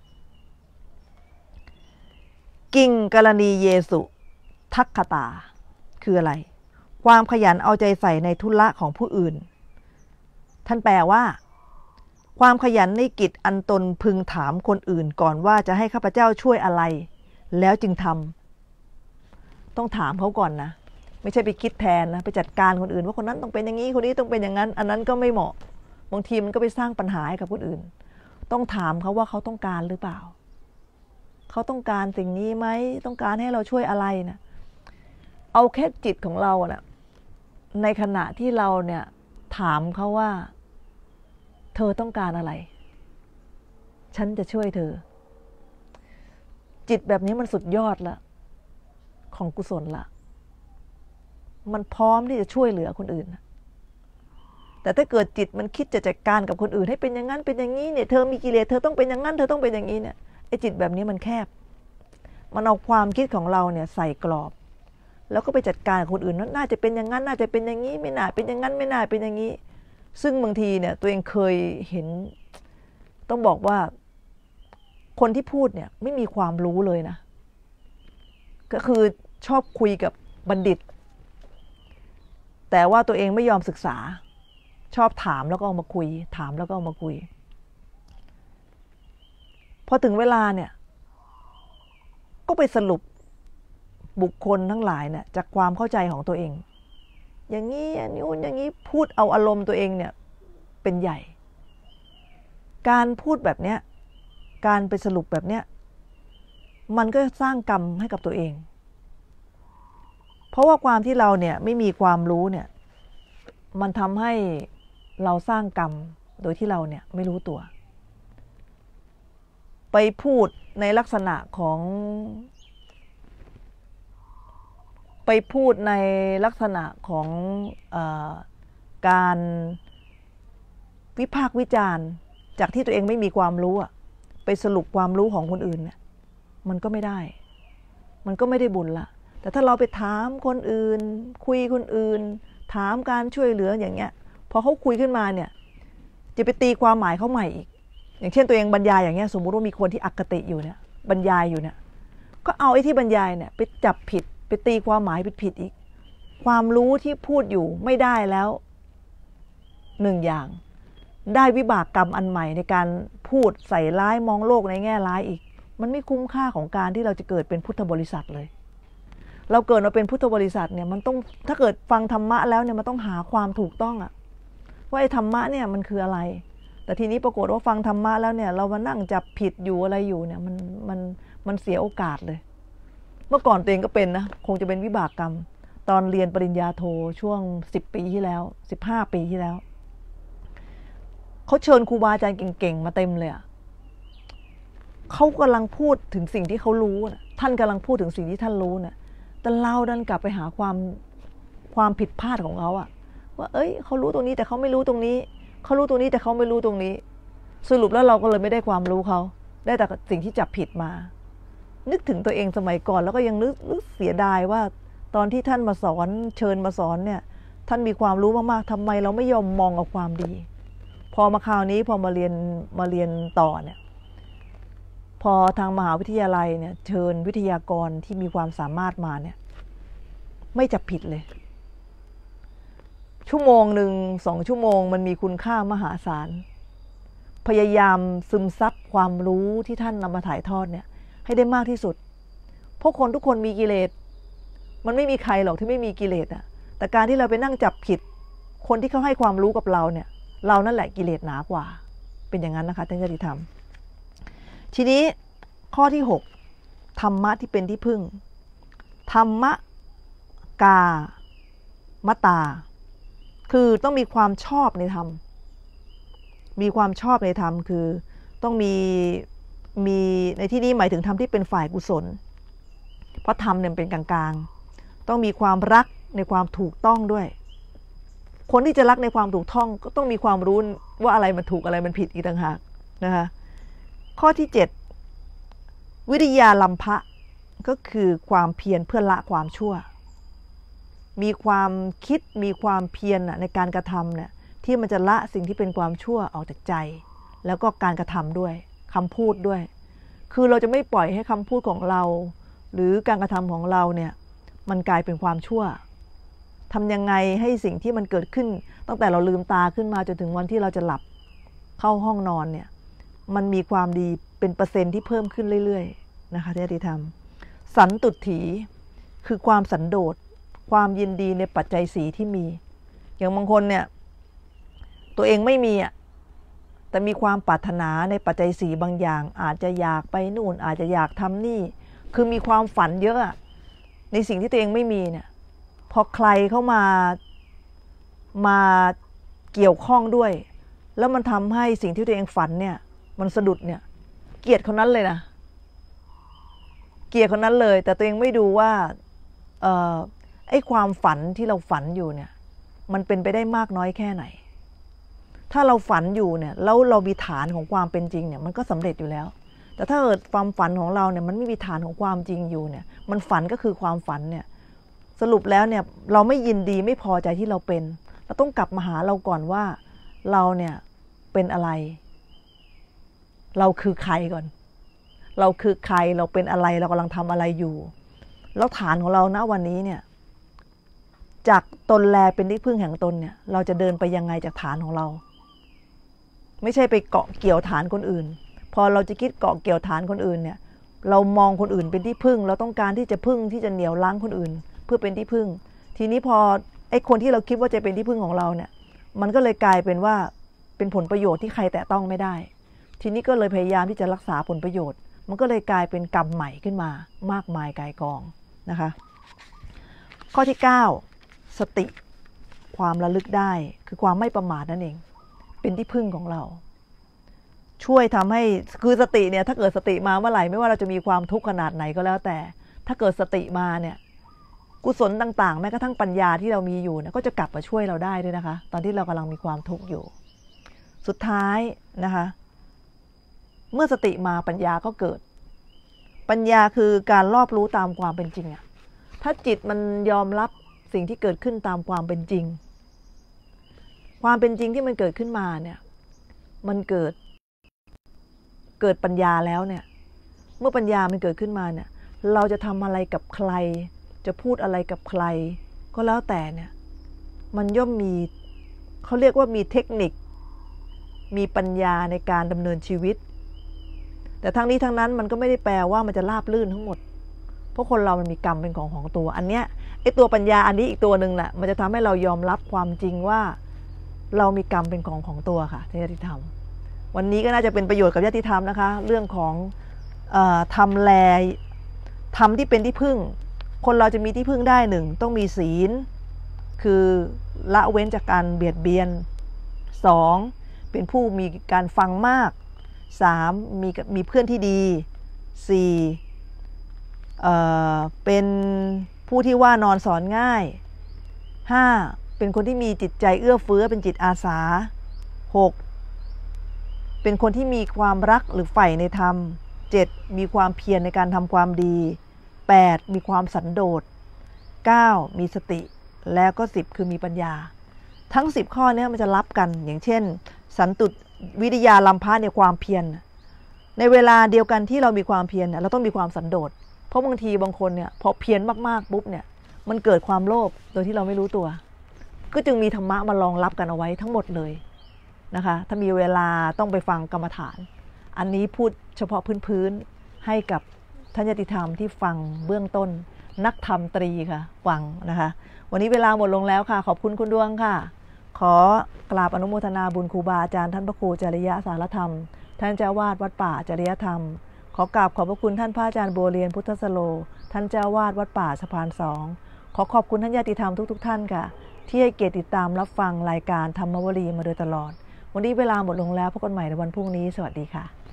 กิงกรณีเยสุทักขตาคืออะไรความขยันเอาใจใส่ในธุระของผู้อื่นท่านแปลว่าความขยันในกิจอันตนพึงถามคนอื่นก่อนว่าจะให้ข้าพเจ้าช่วยอะไรแล้วจึงทำต้องถามเขาก่อนนะไม่ใช่ไปคิดแทนนะไปจัดการคนอื่นว่าคนนั้นต้องเป็นอย่างนี้คนนี้ต้องเป็นอย่างนั้นอันนั้นก็ไม่เหมาะบางทีมันก็ไปสร้างปัญหาให้กับคนอื่นต้องถามเขาว่าเขาต้องการหรือเปล่าเขาต้องการสิ่งนี้ไหมต้องการให้เราช่วยอะไรนะเอาแค่จิตของเรานะในขณะที่เราเนี่ยถามเขาว่าเธอต้องการอะไรฉันจะช่วยเธอจิตแบบนี้มันสุดยอดละของกุศลละมันพร้อมที่จะช่วยเหลือคนอื่นแต่ถ้าเกิดจิตมันคิดจะจัดการกับคนอื่นให้เป็นอย่างนั้นเป็นอย่างนี้เนี่ยเธอมีกิเลสเธอต้องเป็นอย่างนั้นเธอต้องเป็นอย่างนี้เนี่ยไอ้จิตแบบนี้มันแคบมันเอาความคิดของเราเนี่ยใส่กรอบแล้วก็ไปจัดการกับคนอื่นน่าจะเป็นอย่างนั้นน่าจะเป็นอย่างนี้ไม่น่าเป็นอย่างนั้นไม่น่าเป็นอย่างนี้ซึ่งบางทีเนี่ยตัวเองเคยเห็นต้องบอกว่าคนที่พูดเนี่ยไม่มีความรู้เลยนะก็คือชอบคุยกับบัณฑิตแต่ว่าตัวเองไม่ยอมศึกษาชอบถามแล้วก็เอามาคุยถามแล้วก็เอามาคุยพอถึงเวลาเนี่ยก็ไปสรุปบุคคลทั้งหลายเนี่ยจากความเข้าใจของตัวเองอย่างนี้อย่างนี้พูดเอาอารมณ์ตัวเองเนี่ยเป็นใหญ่การพูดแบบเนี้ยการไปสรุปแบบเนี้ยมันก็สร้างกรรมให้กับตัวเองเพราะว่าความที่เราเนี่ยไม่มีความรู้เนี่ยมันทำให้เราสร้างกรรมโดยที่เราเนี่ยไม่รู้ตัวไปพูดในลักษณะของการวิพากษ์วิจารณ์จากที่ตัวเองไม่มีความรู้ไปสรุปความรู้ของคนอื่นเนี่ยมันก็ไม่ได้มันก็ไม่ได้บุญละแต่ถ้าเราไปถามคนอื่นคุยคนอื่นถามการช่วยเหลืออย่างเงี้ยพอเขาคุยขึ้นมาเนี่ยจะไปตีความหมายเขาใหม่อีกอย่างเช่นตัวเองบรรยายอย่างเงี้ยสมมุติว่ามีคนที่อคติอยู่เนี่ยบรรยายอยู่เนี่ยก็เอาไอ้ที่บรรยายเนี่ยไปจับผิดไปตีความหมายผิดอีกความรู้ที่พูดอยู่ไม่ได้แล้วหนึ่งอย่างได้วิบากกรรมอันใหม่ในการพูดใส่ร้ายมองโลกในแง่ร้ายอีกมันไม่คุ้มค่าของการที่เราจะเกิดเป็นพุทธบริษัทเลยเราเกิดมาเป็นพุทธบริษัทเนี่ยมันต้องถ้าเกิดฟังธรรมะแล้วเนี่ยมันต้องหาความถูกต้องว่าไอ้ธรรมะเนี่ยมันคืออะไรแต่ทีนี้ปรากฏว่าฟังธรรมะแล้วเนี่ยเรามานั่งจับผิดอยู่อะไรอยู่เนี่ยมันเสียโอกาสเลยเมื่อก่อนตัวเองก็เป็นนะคงจะเป็นวิบากกรรมตอนเรียนปริญญาโทช่วง10 ปีที่แล้ว15 ปีที่แล้วเขาเชิญครูบาอาจารย์เก่งๆมาเต็มเลยเขากำลังพูดถึงสิ่งที่เขารู้นะท่านกำลังพูดถึงสิ่งที่ท่านรู้นะแต่เราดันกลับไปหาความผิดพลาดของเขาว่าเอ้ยเขารู้ตรงนี้แต่เขาไม่รู้ตรงนี้เขารู้ตรงนี้แต่เขาไม่รู้ตรงนี้สรุปแล้วเราก็เลยไม่ได้ความรู้เขาได้แต่สิ่งที่จับผิดมานึกถึงตัวเองสมัยก่อนแล้วก็ยังนึกเสียดายว่าตอนที่ท่านมาสอนเชิญมาสอนเนี่ยท่านมีความรู้มากๆทำไมเราไม่ยอมมองเอาความดีพอมาคราวนี้พอมาเรียนต่อเนี่ยพอทางมหาวิทยาลัยเนี่ยเชิญวิทยากรที่มีความสามารถมาเนี่ยไม่จับผิดเลยชั่วโมงหนึ่ง2 ชั่วโมงมันมีคุณค่ามหาศาลพยายามซึมซับความรู้ที่ท่านนำมาถ่ายทอดเนี่ยให้ได้มากที่สุดเพราะคนทุกคนมีกิเลสมันไม่มีใครหรอกที่ไม่มีกิเลสแต่การที่เราไปนั่งจับผิดคนที่เขาให้ความรู้กับเราเนี่ยเรานั่นแหละกิเลสหนากว่าเป็นอย่างนั้นนะคะท่านญาติธรรมทีนี้ข้อที่6ธรรมะที่เป็นที่พึ่งธรรมะกามตาคือต้องมีความชอบในธรรมมีความชอบในธรรมคือต้องมีในที่นี้หมายถึงธรรมที่เป็นฝ่ายกุศลเพราะธรรมเนี่ยเป็นกลางๆต้องมีความรักในความถูกต้องด้วยคนที่จะรักในความถูกต้องก็ต้องมีความรู้ว่าอะไรมันถูกอะไรมันผิดอีกต่างหากนะคะข้อที่7วิริยาลัมภะก็คือความเพียรเพื่อละความชั่วมีความคิดมีความเพียรในการกระทำเนี่ยที่มันจะละสิ่งที่เป็นความชั่วออกจากใจแล้วก็การกระทำด้วยคำพูดด้วยคือเราจะไม่ปล่อยให้คำพูดของเราหรือการกระทำของเราเนี่ยมันกลายเป็นความชั่วทำยังไงให้สิ่งที่มันเกิดขึ้นตั้งแต่เราลืมตาขึ้นมาจนถึงวันที่เราจะหลับเข้าห้องนอนเนี่ยมันมีความดีเป็นเปอร์เซ็นต์ที่เพิ่มขึ้นเรื่อยๆนะคะที่ญาติธรรมสันตุถีคือความสันโดษความยินดีในปัจจัยสีที่มีอย่างบางคนเนี่ยตัวเองไม่มีแต่มีความปรารถนาในปัจจัยสีบางอย่างอาจจะอยากไปนู่นอาจจะอยากทำนี่คือมีความฝันเยอะในสิ่งที่ตัวเองไม่มีเนี่ยพอใครเข้ามาเกี่ยวข้องด้วยแล้วมันทำให้สิ่งที่ตัวเองฝันเนี่ยมันสะดุดเนี่ยเกลียดคนนั้นเลยนะเกลียดคนนั้นเลยแต่ตัวเองไม่ดูว่าไอ้ความฝันที่เราฝันอยู่เนี่ยมันเป็นไปได้มากน้อยแค่ไหนถ้าเราฝันอยู่เนี่ยแล้วเรามีฐานของความเป็นจริงเนี่ยมันก็สำเร็จอยู่แล้วแต่ถ้าเกิดความฝันของเราเนี่ยมันไม่มีฐานของความจริงอยู่เนี่ยมันฝันก็คือความฝันเนี่ยสรุปแล้วเนี่ยเราไม่ยินดีไม่พอใจที่เราเป็นเราต้องกลับมาหาเราก่อนว่าเราเนี่ยเป็นอะไรเราคือใครก่อนเราคือใครเราเป็นอะไรเรากำลังทำอะไรอยู่แล้วฐานของเราณวันนี้เนี่ยจากตนแลเป็นที่พึ่งแห่งตนเนี่ยเราจะเดินไปยังไงจากฐานของเราไม่ใช่ไปเกาะเกี่ยวฐานคนอื่นพอเราจะคิดเกาะเกี่ยวฐานคนอื่นเนี่ยเรามองคนอื่นเป็นที่พึ่งเราต้องการที่จะพึ่งที่จะเหนี่ยวรั้งคนอื่นเพื่อเป็นที่พึ่งทีนี้พอไอ้คนที่เราคิดว่าจะเป็นที่พึ่งของเราเนี่ยมันก็เลยกลายเป็นว่าเป็นผลประโยชน์ที่ใครแตะต้องไม่ได้ทีนี้ก็เลยพยายามที่จะรักษาผลประโยชน์มันก็เลยกลายเป็นกรรมใหม่ขึ้นมามากมายกายกองนะคะข้อที่ 9 สติความระลึกได้คือความไม่ประมาทนั่นเองเป็นที่พึ่งของเราช่วยทำให้คือสติเนี่ยถ้าเกิดสติมาเมื่อไหร่ไม่ว่าเราจะมีความทุกข์ขนาดไหนก็แล้วแต่ถ้าเกิดสติมาเนี่ยกุศลต่างๆแม้กระทั่งปัญญาที่เรามีอยู่เนี่ยก็จะกลับมาช่วยเราได้ด้วยนะคะตอนที่เรากำลังมีความทุกข์อยู่สุดท้ายนะคะเมื่อสติมาปัญญาก็เกิดปัญญาคือการรอบรู้ตามความเป็นจริงอะถ้าจิตมันยอมรับสิ่งที่เกิดขึ้นตามความเป็นจริงความเป็นจริงที่มันเกิดขึ้นมาเนี่ยมันเกิดปัญญาแล้วเนี่ยเมื่อปัญญามันเกิดขึ้นมาเนี่ยเราจะทำอะไรกับใครจะพูดอะไรกับใครก็แล้วแต่เนี่ยมันย่อมมีเขาเรียกว่ามีเทคนิคมีปัญญาในการดำเนินชีวิตแต่ทั้งนี้ทั้งนั้นมันก็ไม่ได้แปลว่ามันจะราบรื่นทั้งหมดเพราะคนเรามันมีกรรมเป็นของตัวอันเนี้ยไอ้ตัวปัญญาอันนี้อีกตัวหนึ่งแหละมันจะทำให้เรายอมรับความจริงว่าเรามีกรรมเป็นของตัวค่ะในญาติธรรมวันนี้ก็น่าจะเป็นประโยชน์กับญาติธรรมนะคะเรื่องของทำแลทำที่เป็นที่พึ่งคนเราจะมีที่พึ่งได้หนึ่งต้องมีศีลคือละเว้นจากการเบียดเบียน2เป็นผู้มีการฟังมาก3มีเพื่อนที่ดี4เป็นผู้ที่ว่านอนสอนง่าย5เป็นคนที่มีจิตใจเอื้อเฟื้อเป็นจิตอาสา6เป็นคนที่มีความรักหรือใฝ่ในธรรม7มีความเพียรในการทำความดี8มีความสันโดษ9มีสติแล้วก็10คือมีปัญญาทั้ง10ข้อนี้มันจะรับกันอย่างเช่นสันตุวิริยาลัมภะเนี่ยความเพียรในเวลาเดียวกันที่เรามีความเพียรเราต้องมีความสันโดษเพราะบางทีบางคนเนี่ยพอเพียรมากๆปุ๊บเนี่ยมันเกิดความโลภโดยที่เราไม่รู้ตัวก็จึงมีธรรมะมารองรับกันเอาไว้ทั้งหมดเลยนะคะถ้ามีเวลาต้องไปฟังกรรมฐานอันนี้พูดเฉพาะพื้นๆให้กับท่านญาติธรรมที่ฟังเบื้องต้นนักธรรมตรีค่ะฟังนะคะวันนี้เวลาหมดลงแล้วค่ะขอบคุณคุณดวงค่ะขอกราบอนุโมทนาบุญครูบาอาจารย์ท่านพระครูจริยสารธรรมท่านเจ้าวาดวัดป่าจริยธรรมขอกราบขอบพระคุณท่านพระอาจารย์บัวเรียนพุทธสโลท่านเจ้าวาดวัดป่าสะพาน2ขอขอบคุณท่านญาติธรรมทุกท่านค่ะที่ให้เกียรติติดตามรับฟังรายการธรรมวลีมาโดยตลอดวันนี้เวลาหมดลงแล้วพบกันใหม่ในวันพรุ่งนี้สวัสดีค่ะ